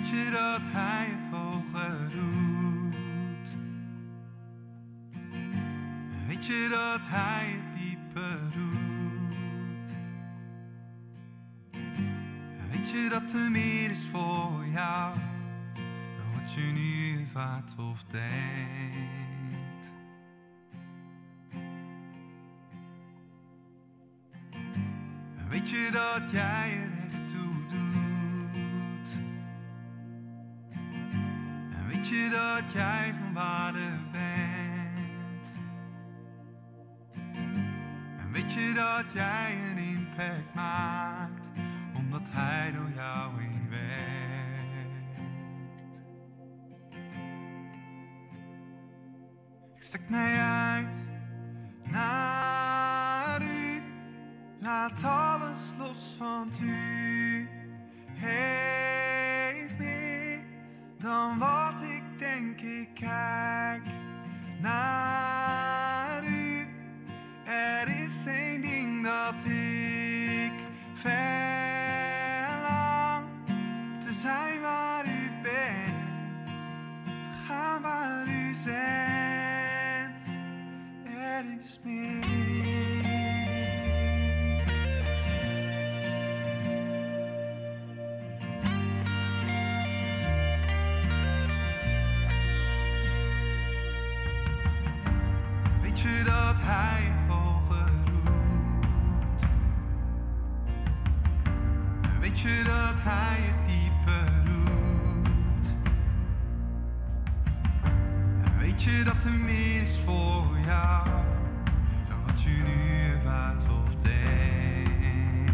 Weet je dat hij het hoger doet? Weet je dat hij het dieper doet? Weet je dat er meer is voor jou dan wat je nu ervaart of denkt? Weet je dat jij er echt toe doet? En weet je dat jij van waarde bent? En weet je dat jij een impact maakt, omdat hij door jou heen werkt? Ik strek mij uit naar u. Laat alles los, want u heeft meer dan wat ik denk. Ik kijk naar u. Er is één ding dat ik verlang: te zijn waar u bent, te gaan waar u zendt. Er is meer. Weet je dat hij het hoger doet? Weet je dat hij het dieper doet? Weet je dat er meer is voor jou dan wat je nu ervaart of denkt?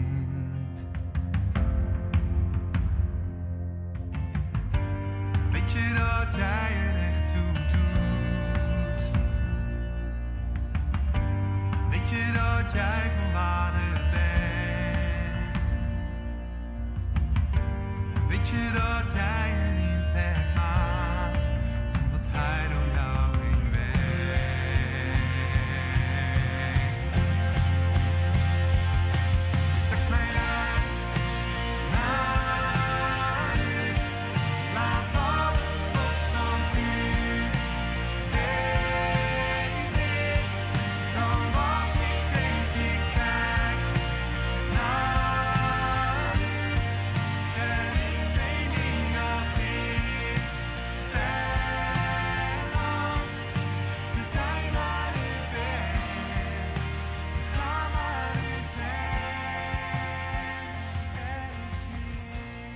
Weet je dat jij er echt toe doet? Weet je dat jij van waarde bent? Weet je dat jij een impact maakt, omdat hij door jou heen werkt? Ik strek mij uit naar u. Laat alles los, want u weet meer dan wat ik denk. Ik kijk naar u. Er is één ding dat ik verlang: te zijn waar u bent, te gaan waar u zendt. Er is meer.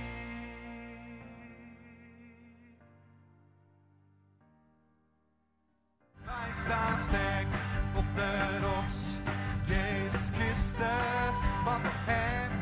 Wij staan sterk op de rots, Jezus Christus, want door hem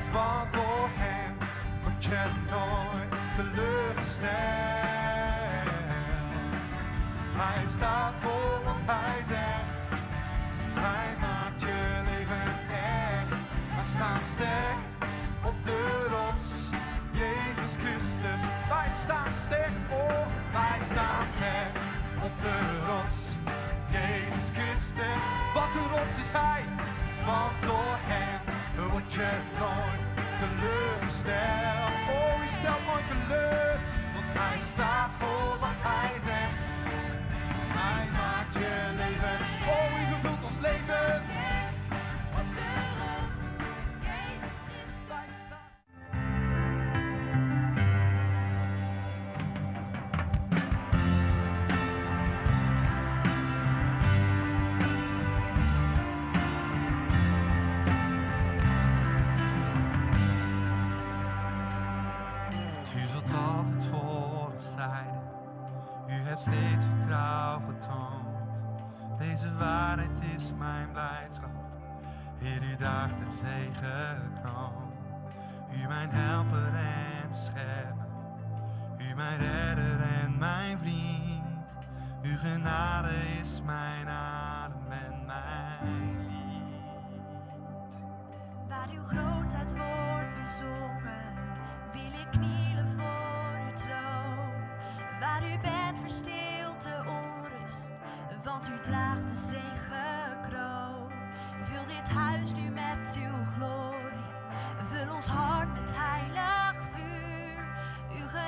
word je nooit teleurgesteld. Hij staat voor wat hij zegt, hij maakt je leven echt. Wij staan sterk op de rots, Jezus Christus. Wij staan sterk, oh, wij staan sterk op de rots, Jezus Christus. Wat een rots is hij, want door hem word je nooit teleurgesteld. Oh, hij stelt nooit teleur, want hij staat voor wat hij zegt. Hij maakt je leven, oh, hij vervult ons leven. Op de rots, Jezus Christus, wij staan. U zult altijd voor ons strijden. U hebt steeds uw trouw getoond. Deze waarheid is mijn blijdschap. Heer, u draagt de zegenkroon. U mijn helper en beschermer. U mijn redder en mijn vriend. Uw genade is mijn adem en mijn lied. Waar uw grootheid wordt bezongen, wil ik knielen voor uw troon. Waar u bent verstilt de onrust, want u draagt de zegenkroon. Vul dit huis nu met uw glorie, vul ons hart met heilig vuur. Uw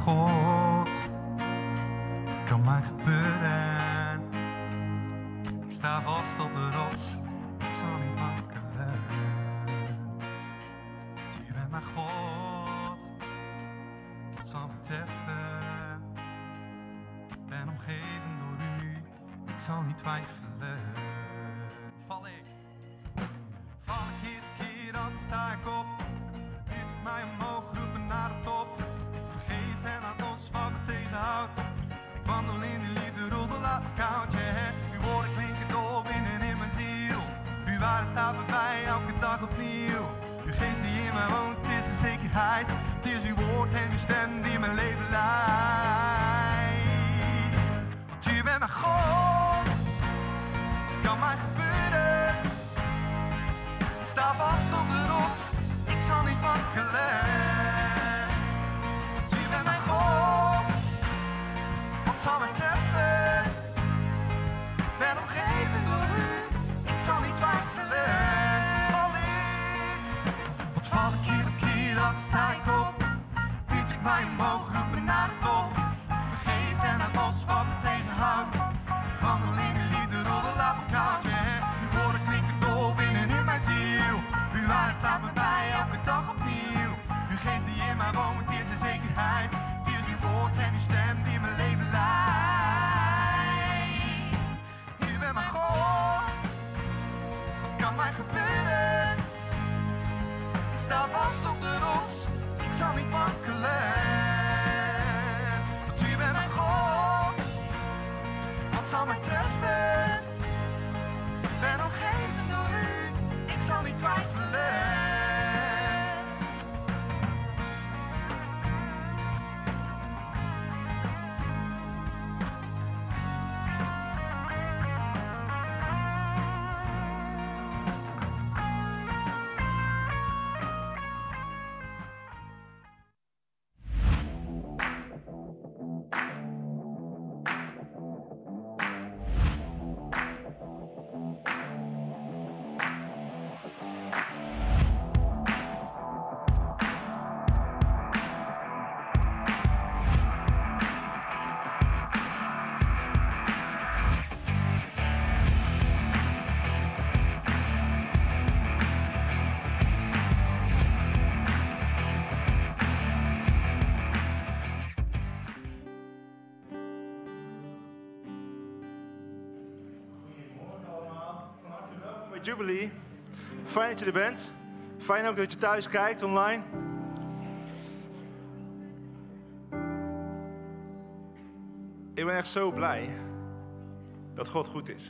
God, het kan mij gebeuren. Ik sta vast op de rots, ik zal niet wankelen. U bent mijn God, dat zal me treffen. Ben omgeven door u, ik zal niet twijfelen. Val ik keer, dan sta ik op. Duwt ik mij omhoog, roepen naar de top. Ik vergeef en laat los wat me tegenhoudt. Ik wandel in de liefde, roddel laat me koud. Uw woorden klinken dol binnen in mijn ziel. Uw waarde staat bij mij elke dag opnieuw. Uw geest die in mij woont, het is een zekerheid. Het is uw woord en uw stem die mijn leven leidt. Want u bent mijn God, het kan mij gebeuren. Ik sta vast op de rots, ik zal niet wankelen. Want u bent mijn God, wat zal mij treffen? Ben omgeven door u, ik zal niet twijfelen. Val ik, wat val ik hier op keer, dan sta ik op. Duwt ik mij omhoog, roep me naar de top. Ik vergeef en het los wat me tegenhoudt. Ik wandel in de liefde, roddel laat me koud. Uw woorden klinken dol binnen in mijn ziel. Uw waarde staat bij mij elke dag opnieuw. Uw geest die in mij woont, het is een zekerheid. Het is uw woord en uw stem die mijn leven leidt. U bent mijn God, wat kan mij gebeuren? Ik sta vast op de rots, ik zal niet wankelen. Want u bent mijn God, wat zal mij treffen? Ben omgeven door u, ik zal niet twijfelen. Jubilee. Fijn dat je er bent. Fijn ook dat je thuis kijkt online. Ik ben echt zo blij dat God goed is.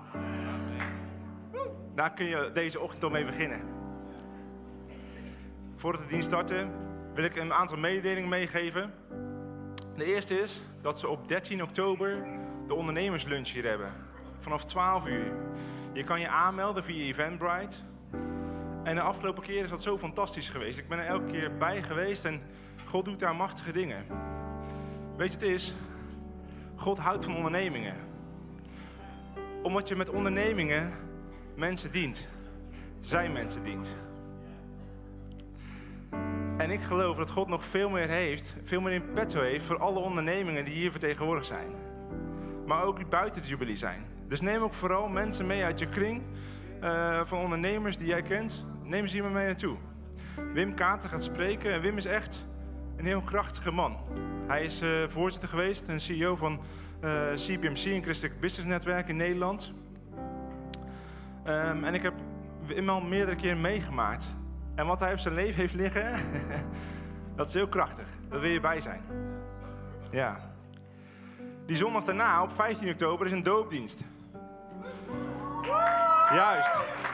Daar kun je deze ochtend al mee beginnen. Voordat de dienst starten wil ik een aantal mededelingen meegeven. De eerste is dat ze op 13 oktober de ondernemerslunch hier hebben. Vanaf 12 uur. Je kan je aanmelden via Eventbrite. En de afgelopen keer is dat zo fantastisch geweest. Ik ben er elke keer bij geweest en God doet daar machtige dingen. Weet je, het is, God houdt van ondernemingen. Omdat je met ondernemingen mensen dient. Zijn mensen dient. En ik geloof dat God nog veel meer heeft, veel meer in petto heeft voor alle ondernemingen die hier vertegenwoordigd zijn. Maar ook die buiten de Jubilee zijn. Dus neem ook vooral mensen mee uit je kring van ondernemers die jij kent. Neem ze hier maar mee naartoe. Wim Kater gaat spreken en Wim is echt een heel krachtige man. Hij is voorzitter geweest en CEO van CBMC, een christelijk business netwerk in Nederland. En ik heb Wim al meerdere keren meegemaakt. En wat hij op zijn leven heeft liggen, dat is heel krachtig. Daar wil je bij zijn. Ja. Die zondag daarna, op 15 oktober, is een doopdienst. Juist.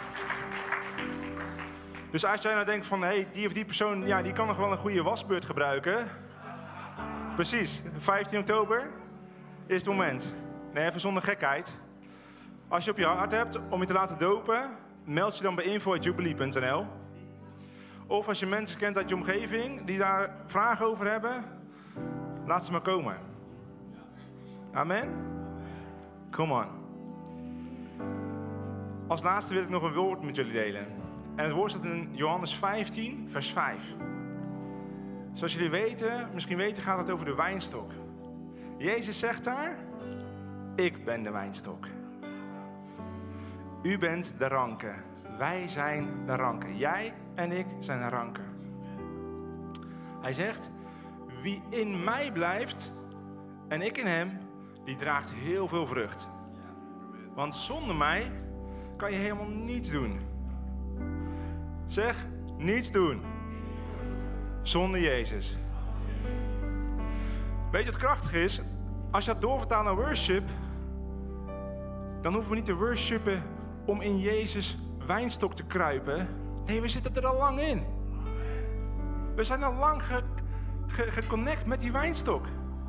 Dus als jij nou denkt van, hey, die of die persoon, ja, die kan nog wel een goede wasbeurt gebruiken. Precies, 15 oktober is het moment. Nee, even zonder gekheid. Als je op je hart hebt om je te laten dopen, meld je dan bij info@jubilee.nl. Of als je mensen kent uit je omgeving die daar vragen over hebben, laat ze maar komen. Amen? Come on. Als laatste wil ik nog een woord met jullie delen. En het woord staat in Johannes 15, vers 5. Zoals jullie weten, misschien weten, gaat het over de wijnstok. Jezus zegt daar, ik ben de wijnstok. U bent de ranken. Wij zijn de ranken. Jij en ik zijn de ranken. Hij zegt, wie in mij blijft en ik in hem, die draagt heel veel vrucht. Want zonder mij kan je helemaal niets doen. Zeg, niets doen. Zonder Jezus. Weet je wat krachtig is? Als je dat doorvertaalt naar worship, dan hoeven we niet te worshipen om in Jezus wijnstok te kruipen. Nee, we zitten er al lang in. We zijn al lang geconnect met die wijnstok.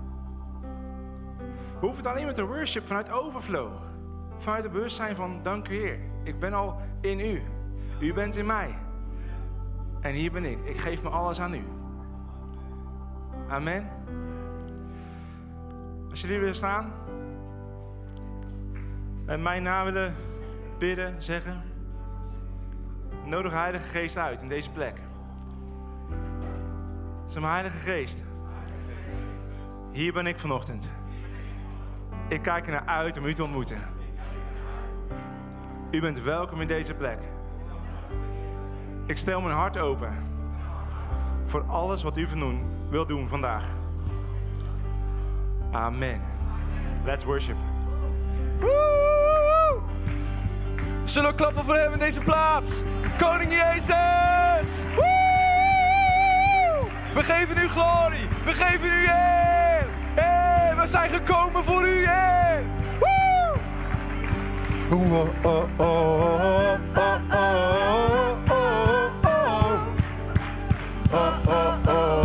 We hoeven het alleen maar te worship vanuit overflow. Vanuit het bewustzijn van, dank u Heer. Ik ben al in u. U bent in mij. En hier ben ik. Ik geef me alles aan u. Amen. Als jullie willen staan. En mijn naam willen bidden, zeggen. Nodig de Heilige Geest uit in deze plek. Zeg maar, Heilige Geest. Hier ben ik vanochtend. Ik kijk er naar uit om u te ontmoeten. U bent welkom in deze plek. Ik stel mijn hart open. Voor alles wat u wil doen vandaag. Amen. Let's worship. Woe! Zullen we klappen voor hem in deze plaats? Koning Jezus! Woe! We geven u glorie. We geven u eer. Hey, we zijn gekomen voor u, Heer. Woe! Oh, oh, oh, oh, oh, oh, oh. Oh, oh, oh.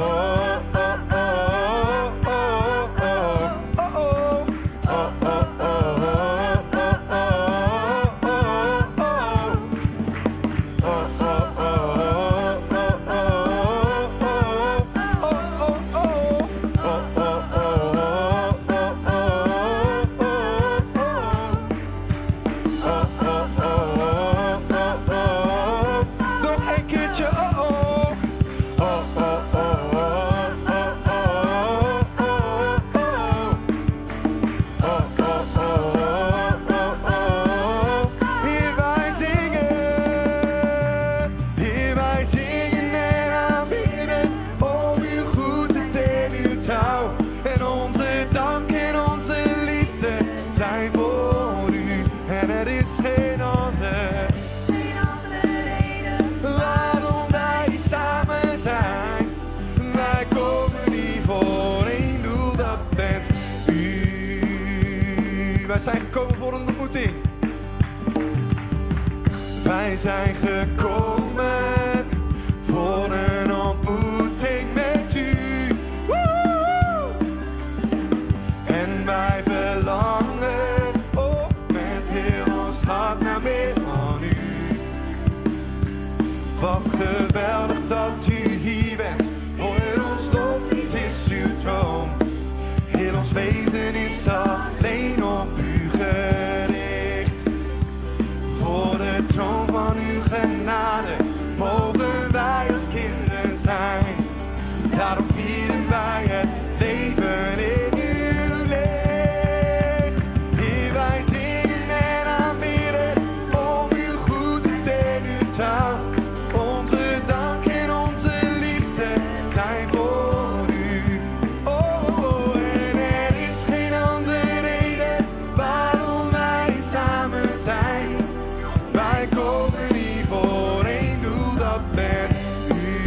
Wij zijn gekomen voor een ontmoeting. Wij zijn gekomen voor een ontmoeting met u. Woehoe! En wij verlangen op met heel ons hart naar meer van u. Wat geweldig dat u hier bent. Voor ons loflied is uw troon. Heel ons wezen is alleen op u gericht. Voor de troon van uw genade mogen wij als kinderen zijn. Daarom vieren wij het leven in uw licht. Heer, wij zingen en aanbidden om uw goedheid en uw trouw. Onze dank en onze liefde zijn voor u. Oh, en er is geen andere reden waarom wij samen zijn. Wij komen hier voor één doel, dat bent u.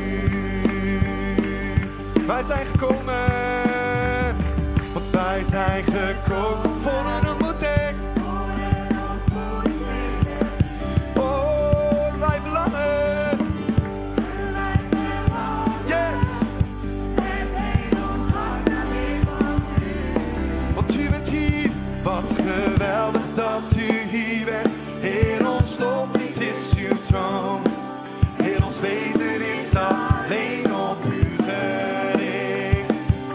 Wij zijn gekomen, want wij zijn gekomen voor een ontmoeting. Oh, wij verlangen. Yes. Want u bent hier, wat geweldig dat u hier bent. Heer, ons loflied is uw troon. Heer, ons wezen is alleen op u gericht.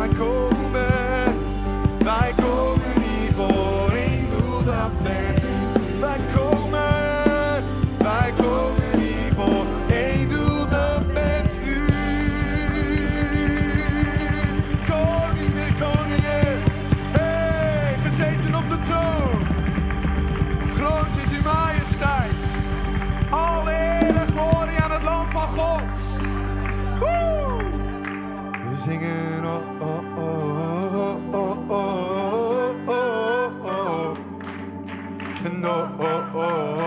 wij komen hier voor één doel, dat bent u. Wij komen hier voor één doel, dat bent u. Koning der koningen, hey, gezeten op de troon. Groot is uw majesteit. Alle eer en glorie aan het lam van God. Woe! We zingen oh, oh, oh, oh, oh, oh, oh. En oh, oh, oh.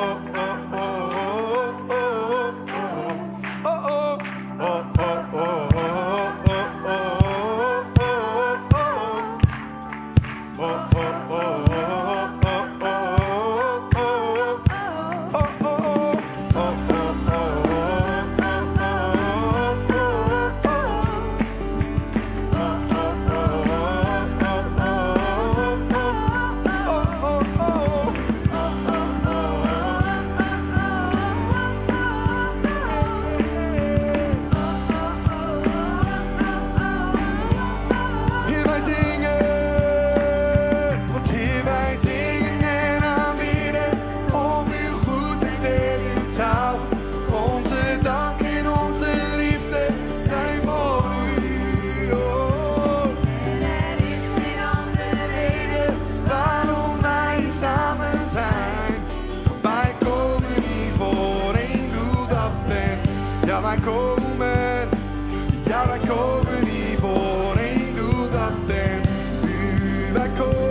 Wij komen hier voor één doel, dat bent u. Wij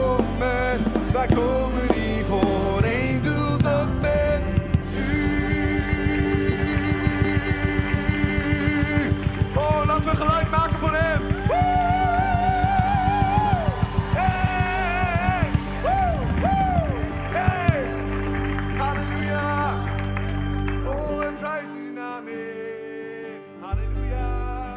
komen hier voor één doel, dat bent u. Oh, laten we geluid maken voor hem. Hey, hey, halleluja. Oh, we prijzen uw naam, Heer. Halleluja.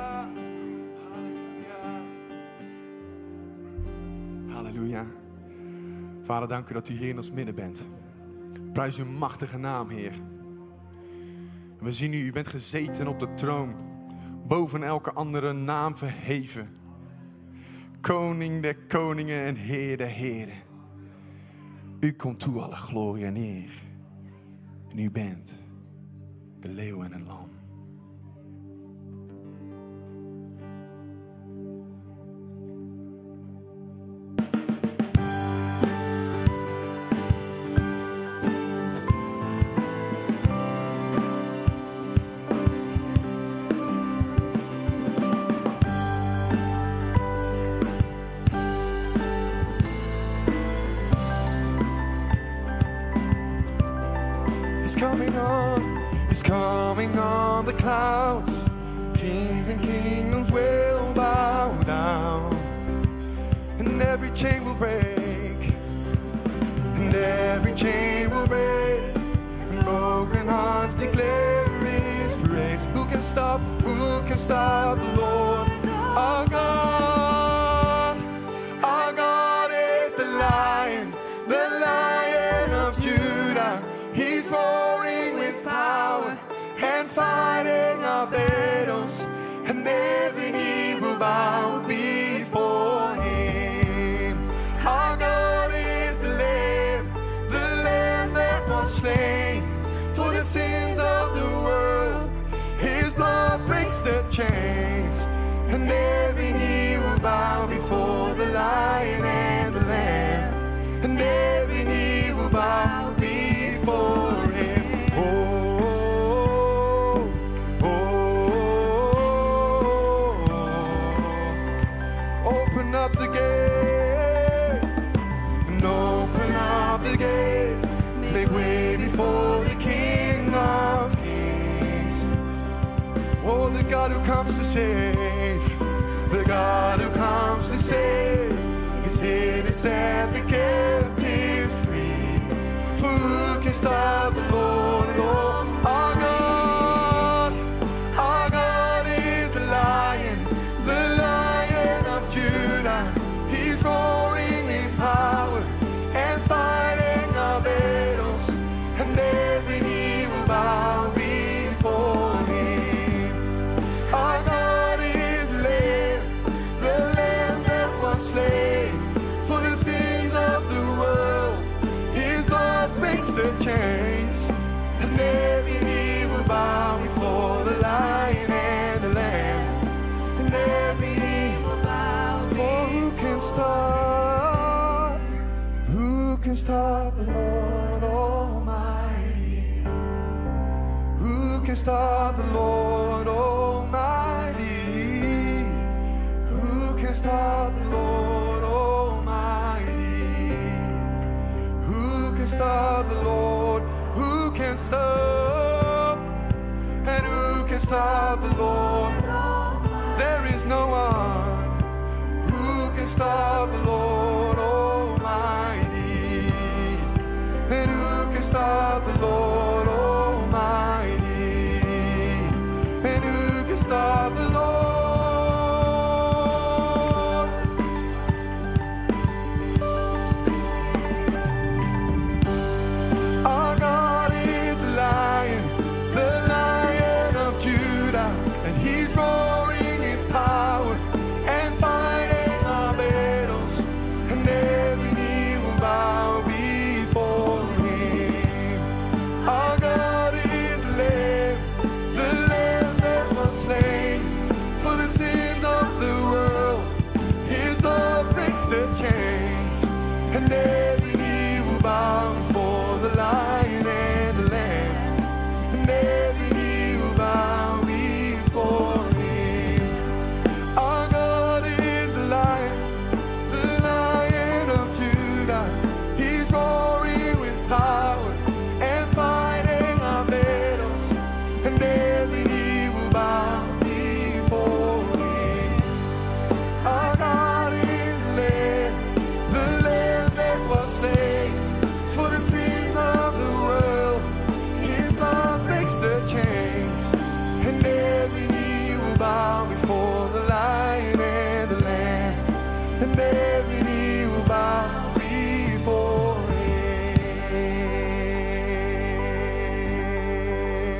Halleluja. Vader, dank u dat u hier in ons midden bent. Prijs uw machtige naam, Heer. We zien u bent gezeten op de troon, boven elke andere naam verheven. Koning der koningen en Heer der heren. U komt toe alle glorie en eer. En u bent de leeuw en het lam. He's coming on the clouds. Kings and kingdoms will bow down, and every chain will break, and every chain will break, and broken hearts declare his praise. Who can stop the Lord? Our God is the Lion of Judah. He's roaring with power and fighting our battles, and every knee will bow before him. Our God is the Lamb that was slain for the sins of the world. His blood breaks the chains, and every knee will bow before the Lion and the Lamb, and every knee will bow before him. Oh, open up the gate, and open up the gates. Make way before the King of Kings. Oh, the God who comes to save, the God who comes to save, is here to set the captives free. For who can stop the Lord? Oh, our God is the Lion of Judah. He's roaring in power and fighting our battles, and every knee will bow before him. Our God is the Lamb the chains, and every knee will bow before the Lion and the Lamb, and every knee will bow. For who can stop? Who can stop the Lord Almighty? Who can stop the Lord Almighty? Who can stop the Lord Almighty? Who can stop the Lord? Who can stop? And who can stop the Lord? There is no one who can stop the Lord Almighty. And who can stop the Lord Almighty? And who can stop the Lord? Our God is the Lion of Judah, and He's roaring in power and fighting our battles, and every knee will bow before Him. Our God is the Lamb that was slain for the sins of the world. His blood breaks the chains, and every knee will bow before the Lion and the Lamb, and every knee will bow before Him. Our God is the Lion of Judah. He's roaring with power and fighting our battles, and every knee will bow before Him. Our God is the Lamb that was slain for the sins of the world. His blood breaks the chains, and every knee will bow before the Lion and the Lamb, and every knee will bow before Him.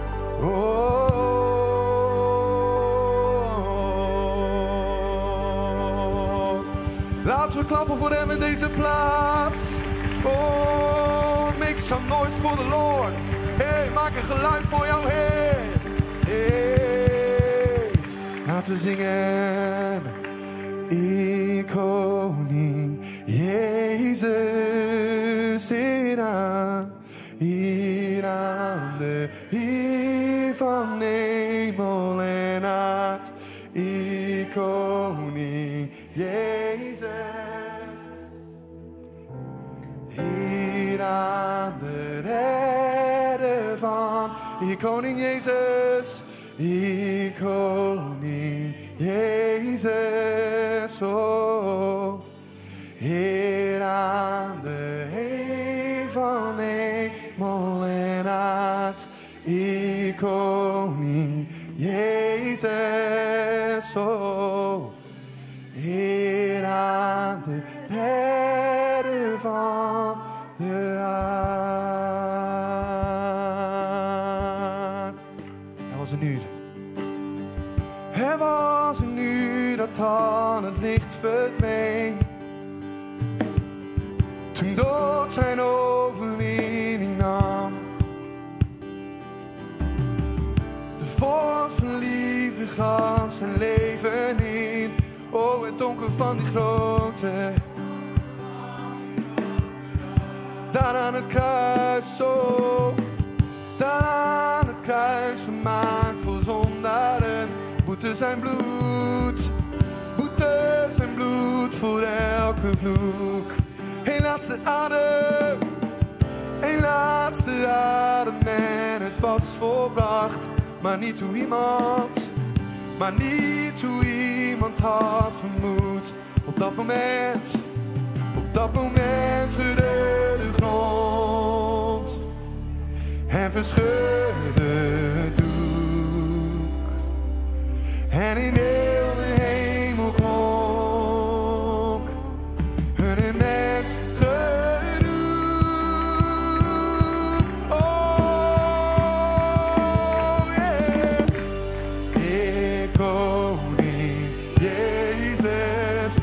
Oh, laten we klappen voor Hem in deze plaats. Oh, make some noise for the Lord. Hey, maak een geluid voor jouw Heer. Hey, laten we zingen. Koning Jezus hier aan de Heer van hemel en aard. Koning Jezus. Hier aan de redder van Koning Jezus, Koning Jezus, oh. Heer aan de Heer van hemel en aard, Koning Jezus, oh. Heer aan de redder van de aard. Er was een uur. Er was een uur dat aan het licht verdween. Toen dood zijn overwinning nam. De vorst van liefde gaf zijn leven in. Oh, het donker van die grote. Daar aan het kruis, zo. Daar aan het kruis gemaakt voor zondaren. Boete zijn bloed. Boete zijn bloed voor elke vloek. Een laatste adem. Een laatste adem en het was volbracht. Maar niet hoe iemand. Maar niet hoe iemand had vermoed. Op dat moment schudde de grond en verscheurde het doek. En in heel de hemel klonk een immens geroep. Oh yeah, Koning Jezus.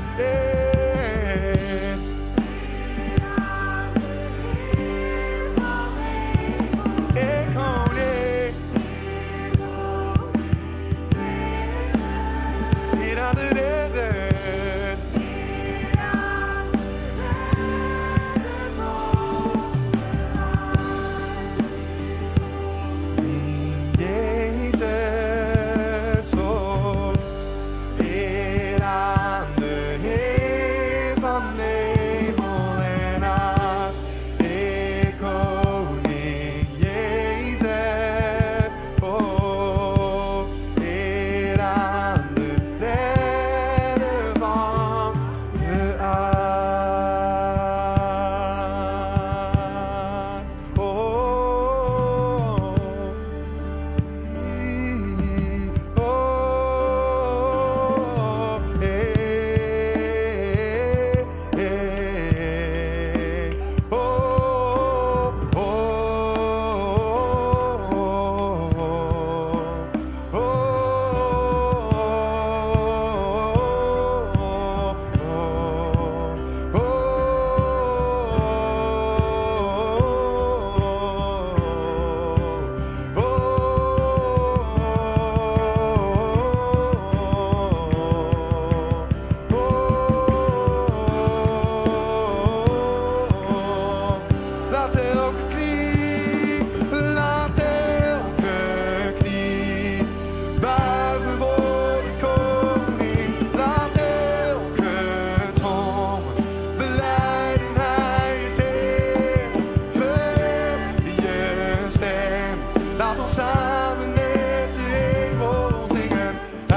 samen met de hemel zingen.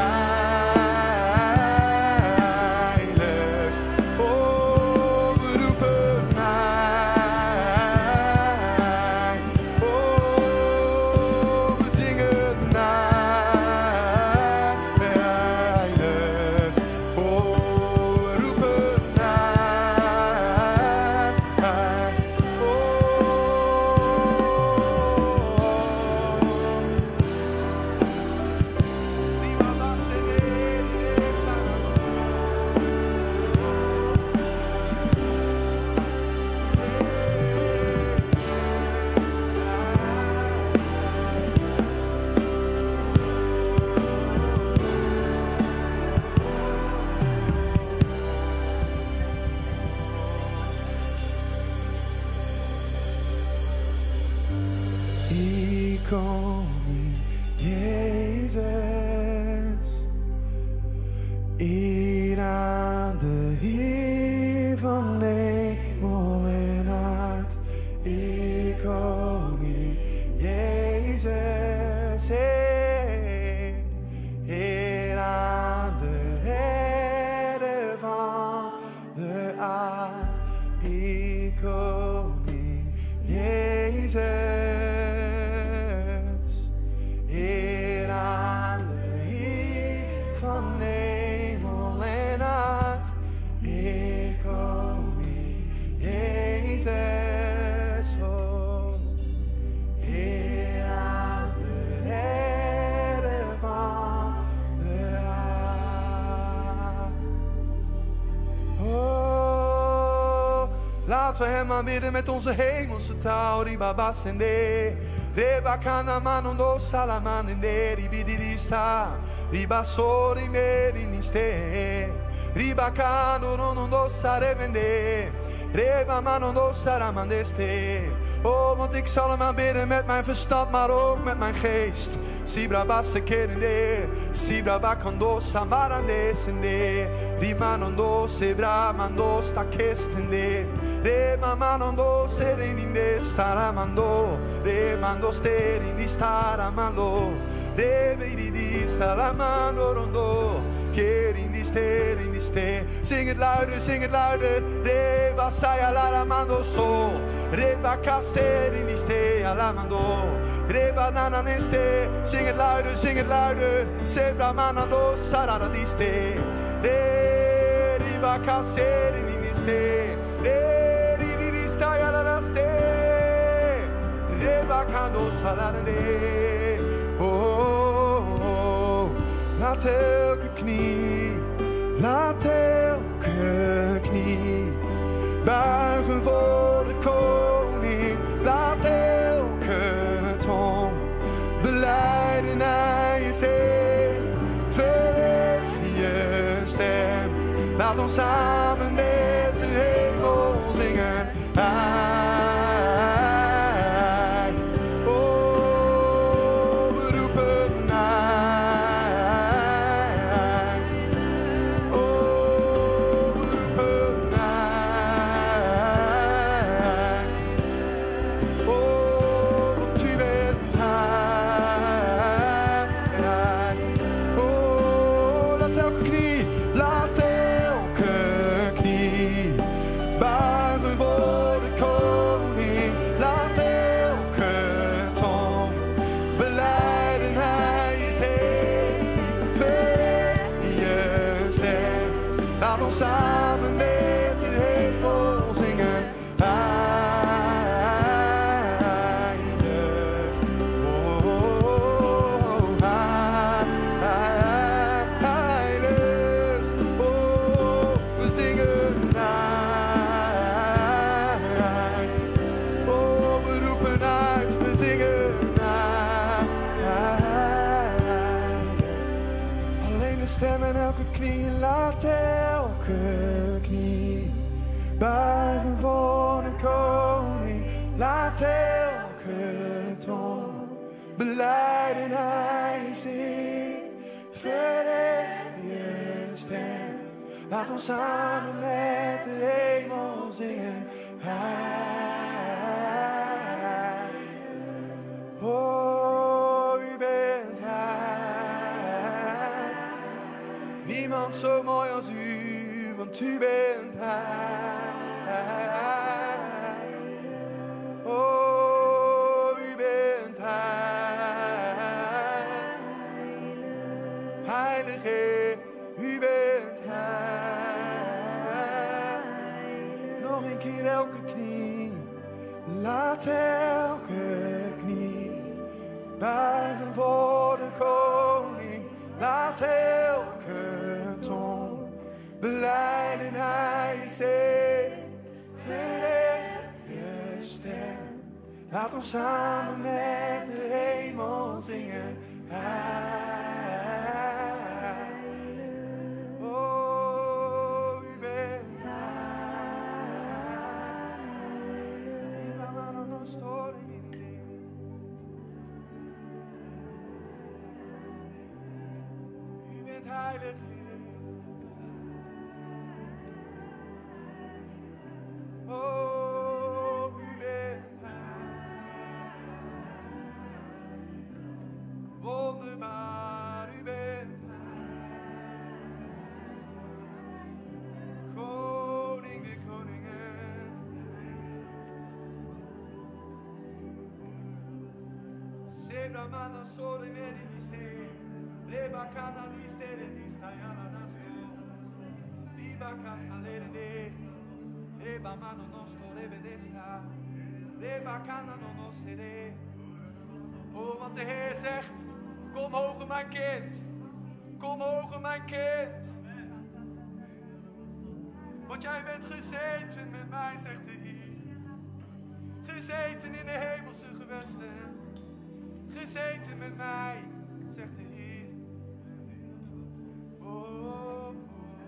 Heilig, oh, we roepen Hij. Oh, we zingen heilig, oh, we roepen Koning Jezus, eer aan de Heer van hemel en aard. Koning Jezus, eer aan de Redder van de aard. Koning Jezus. Laten we hem aanbidden met onze hemelse taal. Ribaba sende, reba kana manondo salamandende, ribidista, riba sori meriniste, riba kano nondo sarevende, reba manondo saramandeste. Oh, want ik zal hem aanbidden met mijn verstand, maar ook met mijn geest. Sibra basse kerende, sibra bakando samarande sende, rimanondo sebra mando sta kestende, rema manondo sereninde staramando, remando sterindi staramando, reveridi staramando rondo, kerindi sterinde. Zing het luider, reba saya laramando so, reba kasterindi ste alamando, reba nananeste. Zing het luider, sebra manando sararadiste, re riba kaseriniste, re rirista yalaraste, reba kando salarade. Oh, laat elke knie buigen voor de koning, laat elke tong belijden hij is Heer. Verhef je stem, laat ons samen met de hemel zingen. Hij, oh, we roepen hij. Oh, we roepen hij. Oh, want u bent hij. Oh, laat elke knie buigen voor de koning. Laat elke tong belijden hij is Heer. Verhef je stem, laat ons samen met de hemel zingen. Heilig, oh, heilig, oh, we zingen oh, we roepen uit, we zingen alleen de stem en elke knie, laat elke knie buigen voor een koning. Laat elke tong belijden hij is Heer. Verhef je stem, laat ons samen met de hemel zingen. Hij, oh. Niemand zo mooi als u, want u bent Hij. Oh, u bent Hij. Heilige, u bent Hij. Nog een keer elke knie, laat elke knie buigen voor de koning. Laat elke tong belijden, Hij is verheven stem. Laat ons samen met de hemel zingen. Hij. Oh, u bent U bent heilig, Heer. Oh, u bent Hij. Wonderbaar, u bent Hij. Koning der koningen. Sebra mana sore meri miste. Reba kana listere listayana nasto. Riba casa lerene. Reba mano nosto revedesta. Reba kana no nosere. Oh, want de Heer zegt, kom hoger mijn kind. Kom hoger mijn kind. Want jij bent gezeten met mij, zegt de Heer. Gezeten in de hemelse gewesten. Gezeten met mij, zegt de Heer. Oh, oh.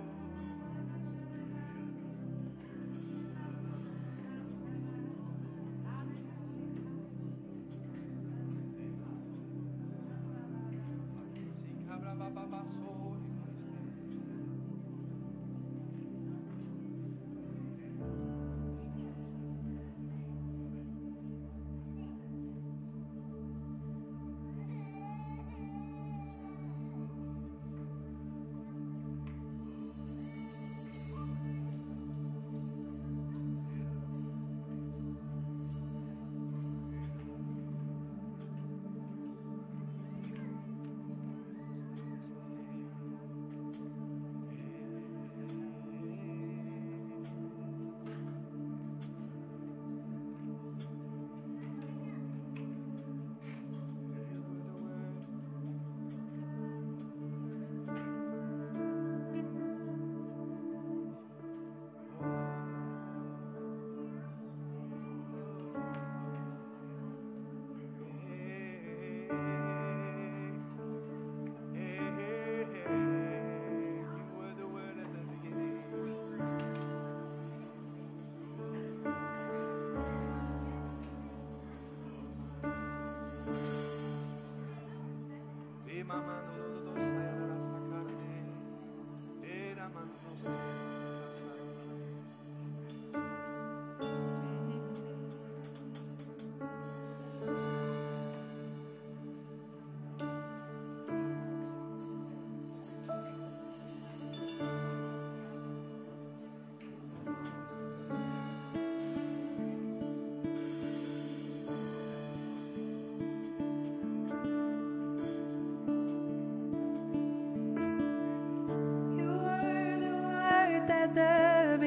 The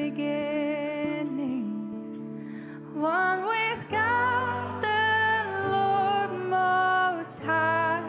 beginning, one with God the Lord Most High.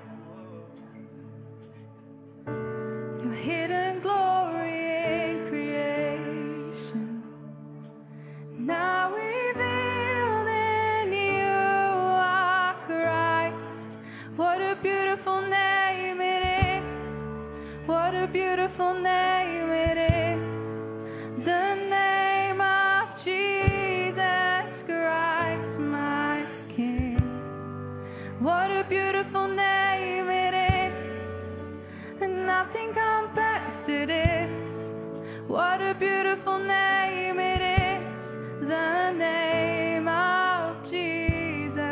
Your hidden glory in creation, now revealed in you are Christ. What a beautiful name it is! What a beautiful name it is! The name of Jesus Christ, my King. What a beautiful name it is, and nothing compares to this. What a beautiful name it is, the name of Jesus.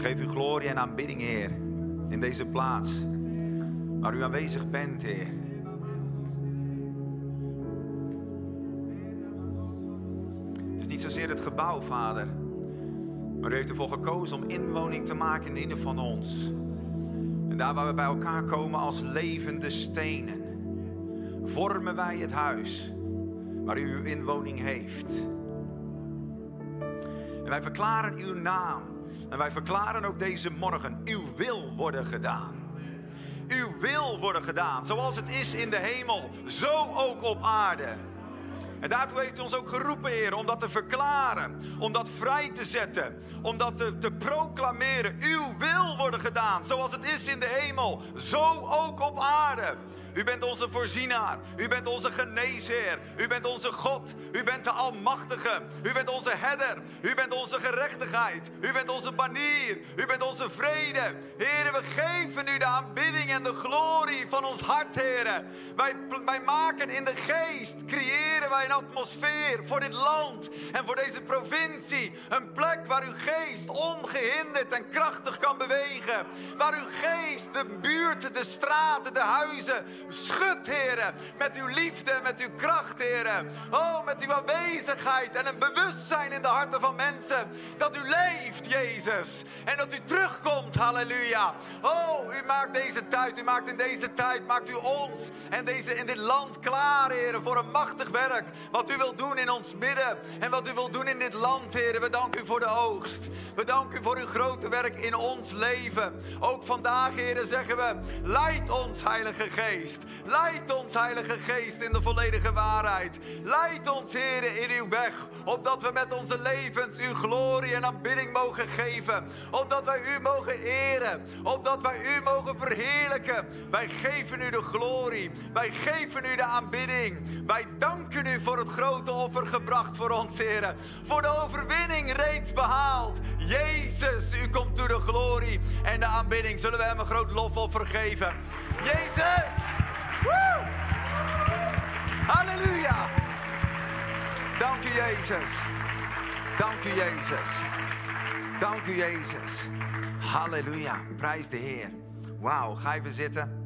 Geef u glorie en aanbidding, Heer, in deze plaats waar u aanwezig bent, Heer. Het is niet zozeer het gebouw, Vader, maar u heeft ervoor gekozen om inwoning te maken in ieder van ons. En daar waar we bij elkaar komen als levende stenen, vormen wij het huis waar u uw inwoning heeft. En wij verklaren uw naam. En wij verklaren ook deze morgen, uw wil worden gedaan. Uw wil worden gedaan, zoals het is in de hemel, zo ook op aarde. En daartoe heeft u ons ook geroepen, Heer, om dat te verklaren, om dat vrij te zetten, om dat te proclameren. Uw wil worden gedaan, zoals het is in de hemel, zo ook op aarde. U bent onze voorzienaar, u bent onze geneesheer, u bent onze God, u bent de Almachtige, u bent onze herder, u bent onze gerechtigheid, u bent onze banier, u bent onze vrede. Heren, we geven u de aanbidding en de glorie van ons hart, heren. Wij maken in de geest, creëren wij een atmosfeer voor dit land en voor deze provincie. Een plek waar uw geest ongehinderd en krachtig kan bewegen. Waar uw geest de buurten, de straten, de huizen schudt, heren, met uw liefde, met uw kracht, heren. Oh, met uw aanwezigheid en een bewustzijn in de harten van mensen. Dat u leeft, Jezus. En dat u terugkomt, halleluja. Oh, u maakt deze tijd, u maakt in deze tijd, maakt u ons en in dit land klaar, heren, voor een machtig werk. Wat u wilt doen in ons midden en wat u wilt doen in dit land, heren. We danken u voor de oogst. We danken u voor uw grote werk in ons leven. Ook vandaag, heren, zeggen we, leid ons, Heilige Geest. Leid ons, Heilige Geest, in de volledige waarheid. Leid ons, heren, in uw weg. Opdat we met onze levens uw glorie en aanbidding mogen geven. Opdat wij u mogen eren. Opdat wij u mogen verheerlijken. Wij geven u de glorie. Wij geven u de aanbidding. Wij danken u voor het grote offer gebracht voor ons, heren. Voor de overwinning reeds behaald. Jezus, u komt toe de glorie en de aanbidding. Zullen we hem een groot lofoffer geven? Jezus! Woe! Halleluja! Dank u, Jezus. Dank u, Jezus. Dank u, Jezus. Halleluja. Prijs de Heer. Wauw, ga even zitten.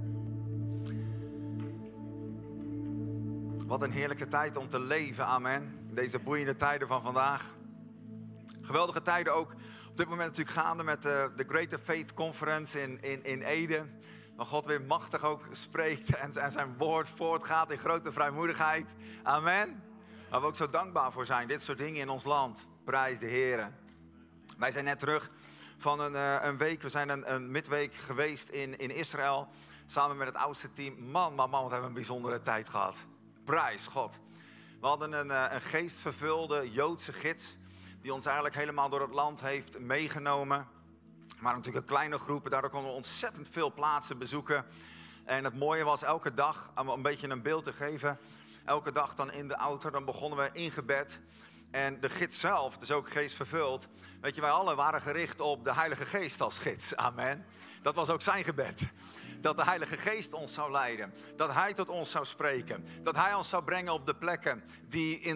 Wat een heerlijke tijd om te leven, amen. Deze boeiende tijden van vandaag. Geweldige tijden ook op dit moment natuurlijk gaande met de Greater Faith Conference in Ede. Maar God weer machtig ook spreekt en zijn woord voortgaat in grote vrijmoedigheid. Amen. Waar we ook zo dankbaar voor zijn. Dit soort dingen in ons land. Prijs de Heer. Wij zijn net terug van een week. We zijn een midweek geweest in Israël. Samen met het oudste team. Man, wat hebben we een bijzondere tijd gehad. Prijs God. We hadden een geestvervulde Joodse gids. Die ons eigenlijk helemaal door het land heeft meegenomen. Maar natuurlijk een kleine groep. Daardoor konden we ontzettend veel plaatsen bezoeken. En het mooie was elke dag, om een beetje een beeld te geven. Elke dag dan in de auto, dan begonnen we in gebed. En de gids zelf, dus ook geestvervuld. Weet je, wij allen waren gericht op de Heilige Geest als gids. Amen. Dat was ook zijn gebed. Dat de Heilige Geest ons zou leiden. Dat Hij tot ons zou spreken. Dat Hij ons zou brengen op de plekken die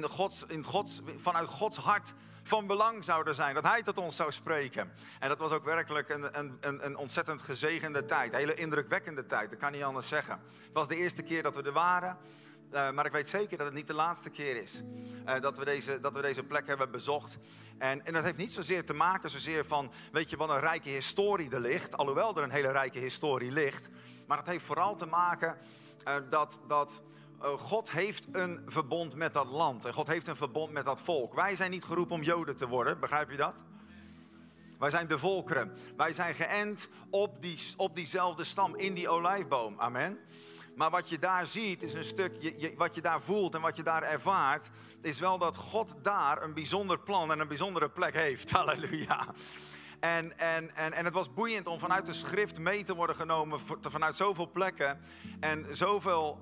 vanuit Gods hart van belang zouden zijn. Dat Hij tot ons zou spreken. En dat was ook werkelijk een ontzettend gezegende tijd. Een hele indrukwekkende tijd, dat kan niet anders zeggen. Het was de eerste keer dat we er waren. Maar ik weet zeker dat het niet de laatste keer is dat we deze plek hebben bezocht. En dat heeft niet zozeer te maken van, weet je, wat een rijke historie er ligt. Alhoewel er een hele rijke historie ligt. Maar het heeft vooral te maken dat God heeft een verbond met dat land. En God heeft een verbond met dat volk. Wij zijn niet geroepen om Joden te worden, begrijp je dat? Wij zijn de volkeren. Wij zijn geënt op diezelfde stam, in die olijfboom. Amen. Maar wat je daar ziet is een stuk, wat je daar voelt en wat je daar ervaart, is wel dat God daar een bijzonder plan en een bijzondere plek heeft. Halleluja. En het was boeiend om vanuit de schrift mee te worden genomen, vanuit zoveel plekken en zoveel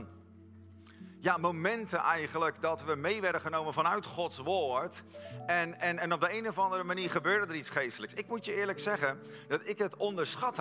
momenten eigenlijk dat we mee werden genomen vanuit Gods woord. En op de een of andere manier gebeurde er iets geestelijks. Ik moet je eerlijk zeggen dat ik het onderschat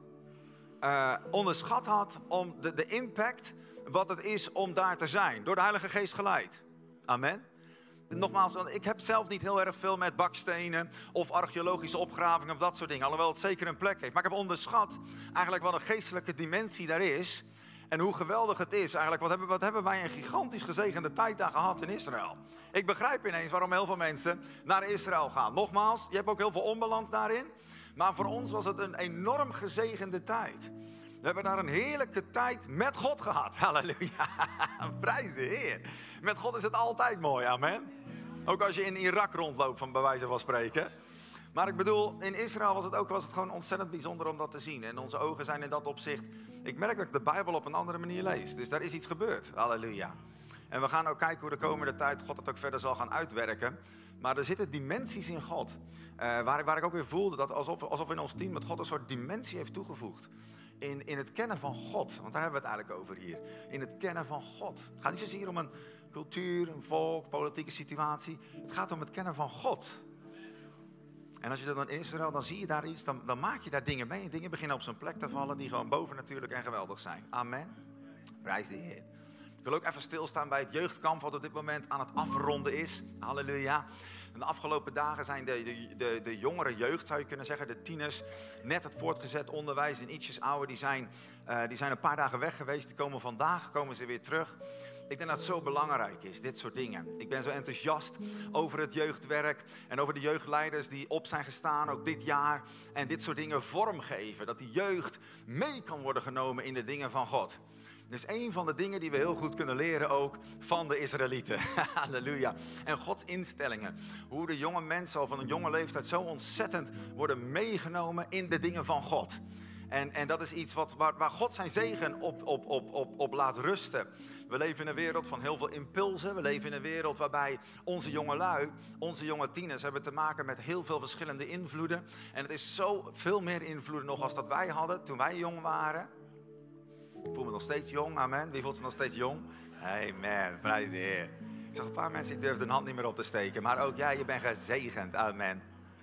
had om de impact wat het is om daar te zijn. Door de Heilige Geest geleid. Amen. nogmaals, want ik heb zelf niet heel erg veel met bakstenen of archeologische opgravingen of dat soort dingen. Alhoewel het zeker een plek heeft. Maar ik heb onderschat eigenlijk wat een geestelijke dimensie daar is. En hoe geweldig het is eigenlijk. Wat hebben wij een gigantisch gezegende tijd daar gehad in Israël. Ik begrijp ineens waarom heel veel mensen naar Israël gaan. Nogmaals, je hebt ook heel veel onbalans daarin. Maar voor ons was het een enorm gezegende tijd. We hebben daar een heerlijke tijd met God gehad. Halleluja. Prijs de Heer. Met God is het altijd mooi, amen. Ook als je in Irak rondloopt, van bij wijze van spreken. Maar ik bedoel, in Israël was het gewoon ontzettend bijzonder om dat te zien. En onze ogen zijn in dat opzicht... Ik merk dat ik de Bijbel op een andere manier lees. Dus daar is iets gebeurd. Halleluja. En we gaan ook kijken hoe de komende tijd God het ook verder zal gaan uitwerken. Maar er zitten dimensies in God. Waar ik ook weer voelde dat alsof in ons team met God een soort dimensie heeft toegevoegd. In het kennen van God. Want daar hebben we het eigenlijk over hier. In het kennen van God. Het gaat niet zozeer om een cultuur, een volk, politieke situatie. Het gaat om het kennen van God. En als je dan in Israël, dan zie je daar iets, dan maak je daar dingen mee. En dingen beginnen op zijn plek te vallen die gewoon bovennatuurlijk en geweldig zijn. Amen. Prijs de Heer. Ik wil ook even stilstaan bij het jeugdkamp wat op dit moment aan het afronden is. Halleluja. En de afgelopen dagen zijn de jongere jeugd, zou je kunnen zeggen, de tieners, net het voortgezet onderwijs en ietsjes ouder, die zijn een paar dagen weg geweest. Die komen vandaag, komen ze weer terug. Ik denk dat het zo belangrijk is, dit soort dingen. Ik ben zo enthousiast over het jeugdwerk en over de jeugdleiders die op zijn gestaan, ook dit jaar. En dit soort dingen vormgeven, dat die jeugd mee kan worden genomen in de dingen van God. Dat is een van de dingen die we heel goed kunnen leren ook van de Israëlieten. Halleluja. En Gods instellingen. Hoe de jonge mensen al van een jonge leeftijd zo ontzettend worden meegenomen in de dingen van God. En dat is iets waar God zijn zegen op laat rusten. We leven in een wereld van heel veel impulsen. We leven in een wereld waarbij onze jongelui, onze jonge tieners hebben te maken met heel veel verschillende invloeden. En het is zo veel meer invloeden nog als dat wij hadden toen wij jong waren. Ik voel me nog steeds jong, amen. Wie voelt zich nog steeds jong? Amen, prijs de Heer. Ik zag een paar mensen, die durfden hun hand niet meer op te steken. Maar ook jij, je bent gezegend, amen.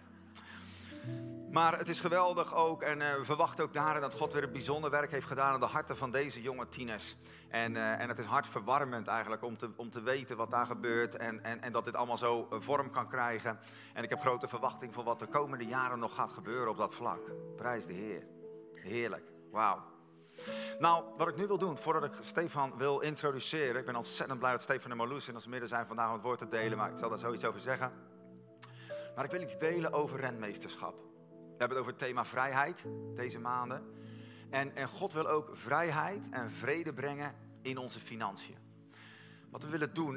Maar het is geweldig ook en we verwachten ook daarin dat God weer een bijzonder werk heeft gedaan in de harten van deze jonge tieners. En het is hartverwarmend eigenlijk om te weten wat daar gebeurt en dat dit allemaal zo vorm kan krijgen. En ik heb grote verwachting voor wat de komende jaren nog gaat gebeuren op dat vlak. Prijs de Heer. Heerlijk. Wauw. Nou, wat ik nu wil doen, voordat ik Stefan wil introduceren. Ik ben ontzettend blij dat Stefan en Marloes in ons midden zijn vandaag om het woord te delen, maar ik zal daar zoiets over zeggen. Maar ik wil iets delen over rentmeesterschap. We hebben het over het thema vrijheid deze maanden. En God wil ook vrijheid en vrede brengen in onze financiën. Wat we willen doen,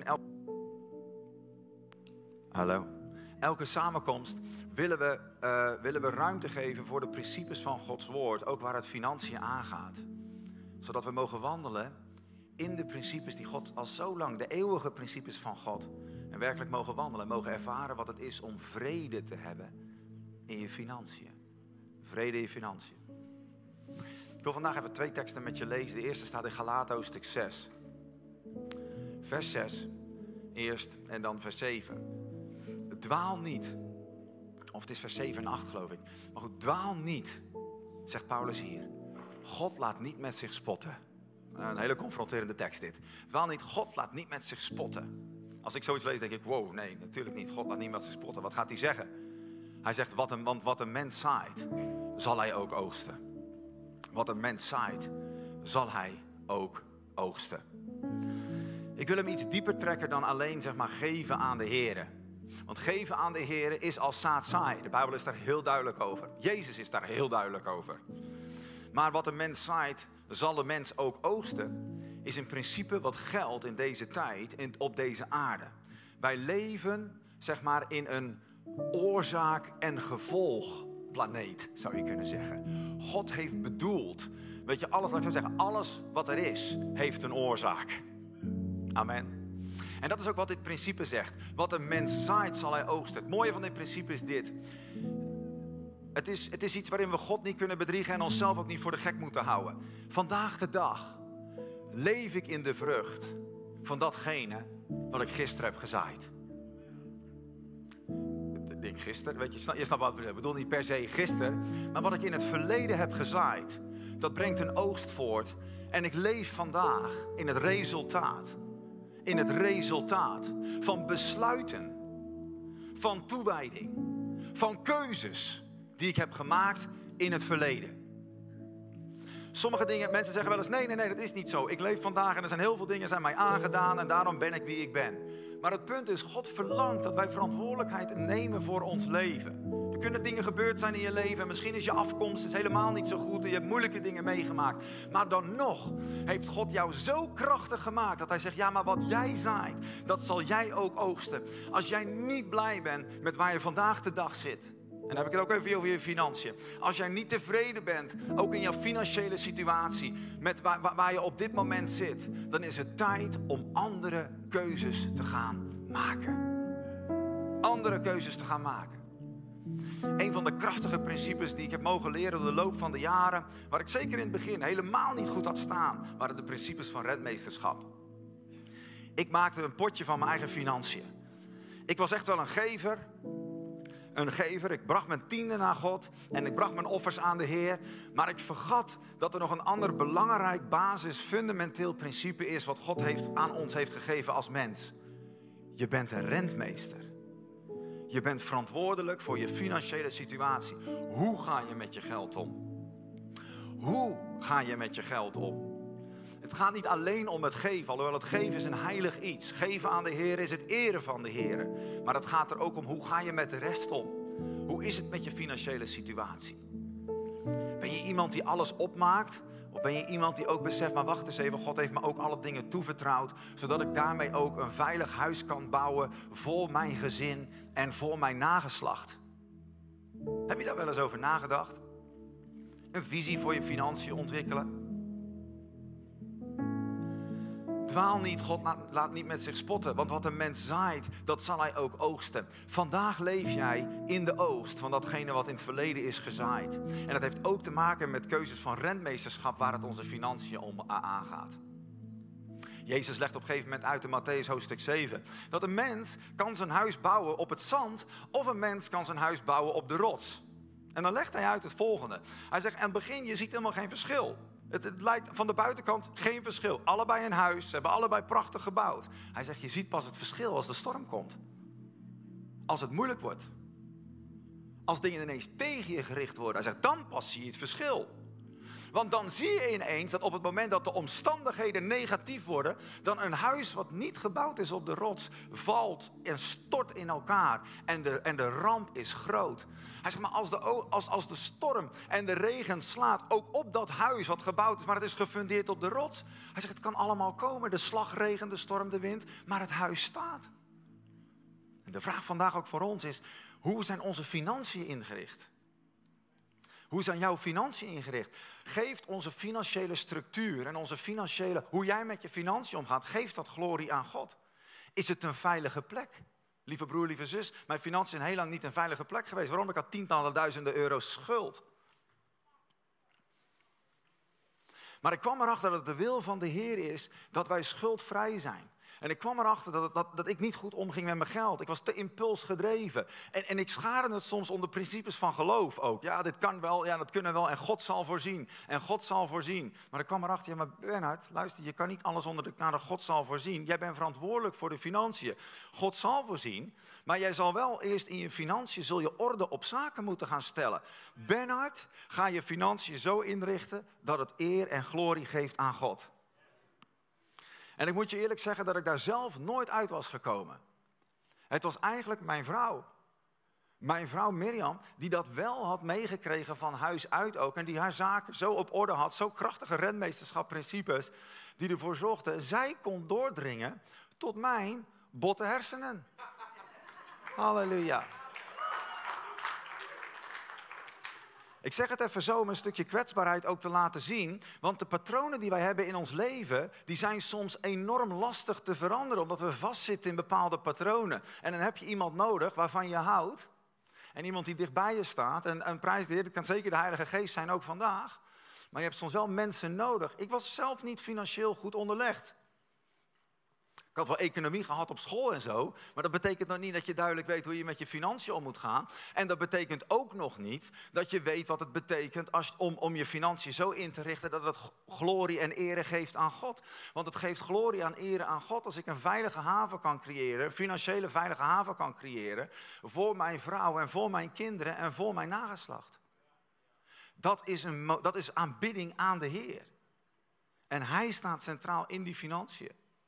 elke samenkomst willen we ruimte geven voor de principes van Gods woord. Ook waar het financiën aangaat. Zodat we mogen wandelen in de principes die God al zo lang, de eeuwige principes van God. En werkelijk mogen wandelen, mogen ervaren wat het is om vrede te hebben in je financiën. Vrede in je financiën. Ik wil vandaag even 2 teksten met je lezen. De eerste staat in Galaten hoofdstuk 6. Vers 6 eerst en dan vers 7. Dwaal niet. Of het is vers 7 en 8 geloof ik. Maar goed, dwaal niet, zegt Paulus hier. God laat niet met zich spotten. Een hele confronterende tekst dit. Dwaal niet, God laat niet met zich spotten. Als ik zoiets lees denk ik, wow, nee, natuurlijk niet. God laat niet met zich spotten. Wat gaat hij zeggen? Hij zegt, want wat een mens zaait, zal hij ook oogsten. Wat een mens zaait, zal hij ook oogsten. Ik wil hem iets dieper trekken dan alleen zeg maar geven aan de Here. Want geven aan de Here is als zaad zaaien. De Bijbel is daar heel duidelijk over. Jezus is daar heel duidelijk over. Maar wat een mens zaait, zal de mens ook oogsten. Is een principe wat geldt in deze tijd, op deze aarde. Wij leven zeg maar in een oorzaak- en gevolgplaneet, zou je kunnen zeggen. God heeft bedoeld, weet je, alles, laat ik zo zeggen, alles wat er is, heeft een oorzaak. Amen. En dat is ook wat dit principe zegt. Wat een mens zaait, zal hij oogsten. Het mooie van dit principe is dit. Het is iets waarin we God niet kunnen bedriegen en onszelf ook niet voor de gek moeten houden. Vandaag de dag leef ik in de vrucht van datgene wat ik gisteren heb gezaaid. Ik denk gisteren, weet je snapt wat ik bedoel. Ik bedoel niet per se gisteren, maar wat ik in het verleden heb gezaaid, dat brengt een oogst voort. En ik leef vandaag in het resultaat. in het resultaat van besluiten, van toewijding, van keuzes die ik heb gemaakt in het verleden. Sommige dingen, mensen zeggen wel eens, nee, dat is niet zo. Ik leef vandaag en er zijn heel veel dingen zijn mij aangedaan en daarom ben ik wie ik ben. Maar het punt is, God verlangt dat wij verantwoordelijkheid nemen voor ons leven. Er kunnen dingen gebeurd zijn in je leven en misschien is je afkomst helemaal niet zo goed en je hebt moeilijke dingen meegemaakt. Maar dan nog heeft God jou zo krachtig gemaakt dat hij zegt, ja, maar wat jij zaait, dat zal jij ook oogsten. Als jij niet blij bent met waar je vandaag de dag zit. En dan heb ik het ook even over je financiën. Als jij niet tevreden bent, ook in jouw financiële situatie, met waar je op dit moment zit, dan is het tijd om andere keuzes te gaan maken. Andere keuzes te gaan maken. Een van de krachtige principes die ik heb mogen leren door de loop van de jaren, waar ik zeker in het begin helemaal niet goed had staan, waren de principes van rentmeesterschap. Ik maakte een potje van mijn eigen financiën. Ik was echt wel een gever. Ik bracht mijn tiende naar God en ik bracht mijn offers aan de Heer. Maar ik vergat dat er nog een ander belangrijk basis, fundamenteel principe is wat God aan ons heeft gegeven als mens. Je bent een rentmeester. Je bent verantwoordelijk voor je financiële situatie. Hoe ga je met je geld om? Hoe ga je met je geld om? Het gaat niet alleen om het geven, alhoewel het geven is een heilig iets. Geven aan de Heer is het eren van de Heer. Maar het gaat er ook om, hoe ga je met de rest om? Hoe is het met je financiële situatie? Ben je iemand die alles opmaakt? Of ben je iemand die ook beseft, maar wacht eens even, God heeft me ook alle dingen toevertrouwd, zodat ik daarmee ook een veilig huis kan bouwen voor mijn gezin en voor mijn nageslacht? Heb je daar wel eens over nagedacht? Een visie voor je financiën ontwikkelen? Dwaal niet, God laat niet met zich spotten, want wat een mens zaait, dat zal hij ook oogsten. Vandaag leef jij in de oogst van datgene wat in het verleden is gezaaid. En dat heeft ook te maken met keuzes van rentmeesterschap waar het onze financiën om aangaat. Jezus legt op een gegeven moment uit in Mattheüs hoofdstuk 7... dat een mens kan zijn huis bouwen op het zand of een mens kan zijn huis bouwen op de rots. En dan legt hij uit het volgende. Hij zegt, aan het begin, je ziet helemaal geen verschil. Het lijkt van de buitenkant geen verschil. Allebei een huis, ze hebben allebei prachtig gebouwd. Hij zegt, je ziet pas het verschil als de storm komt. Als het moeilijk wordt. Als dingen ineens tegen je gericht worden. Hij zegt, dan pas zie je het verschil. Want dan zie je ineens dat op het moment dat de omstandigheden negatief worden, dan een huis wat niet gebouwd is op de rots, valt en stort in elkaar. En de ramp is groot. Hij zegt, maar als de storm en de regen slaat ook op dat huis wat gebouwd is, maar het is gefundeerd op de rots. Hij zegt, het kan allemaal komen, de slagregen, de storm, de wind, maar het huis staat. En de vraag vandaag ook voor ons is, hoe zijn onze financiën ingericht? Hoe zijn jouw financiën ingericht? Geeft onze financiële structuur en hoe jij met je financiën omgaat, geeft dat glorie aan God? Is het een veilige plek? Lieve broer, lieve zus, mijn financiën zijn heel lang niet een veilige plek geweest. Waarom? Ik had tientallen duizenden euro's schuld. Maar ik kwam erachter dat het de wil van de Heer is dat wij schuldvrij zijn. En ik kwam erachter dat ik niet goed omging met mijn geld. Ik was te impulsgedreven. En ik schaarde het soms onder principes van geloof ook. Ja, dit kan wel, ja, dat kunnen we wel. En God zal voorzien. En God zal voorzien. Maar ik kwam erachter, ja, maar Bernhard, luister, je kan niet alles onder de kader God zal voorzien. Jij bent verantwoordelijk voor de financiën. God zal voorzien. Maar jij zal wel eerst in je financiën, zul je orde op zaken moeten gaan stellen. Bernhard, ga je financiën zo inrichten dat het eer en glorie geeft aan God. En ik moet je eerlijk zeggen dat ik daar zelf nooit uit was gekomen. Het was eigenlijk mijn vrouw Mirjam, die dat wel had meegekregen van huis uit ook. En die haar zaken zo op orde had, zo krachtige rentmeesterschapprincipes, die ervoor zorgden, zij kon doordringen tot mijn botte hersenen. Halleluja. Ik zeg het even zo om een stukje kwetsbaarheid ook te laten zien. Want de patronen die wij hebben in ons leven, die zijn soms enorm lastig te veranderen. Omdat we vastzitten in bepaalde patronen. En dan heb je iemand nodig waarvan je houdt. En iemand die dichtbij je staat. En prijs de Heer, dat kan zeker de Heilige Geest zijn, ook vandaag. Maar je hebt soms wel mensen nodig. Ik was zelf niet financieel goed onderlegd. Ik had wel economie gehad op school en zo, maar dat betekent nog niet dat je duidelijk weet hoe je met je financiën om moet gaan. En dat betekent ook nog niet dat je weet wat het betekent om je financiën zo in te richten dat het glorie en ere geeft aan God. Want het geeft glorie en ere aan God als ik een veilige haven kan creëren, een financiële veilige haven kan creëren voor mijn vrouw en voor mijn kinderen en voor mijn nageslacht. Dat is aanbidding aan de Heer. En Hij staat centraal in die financiën.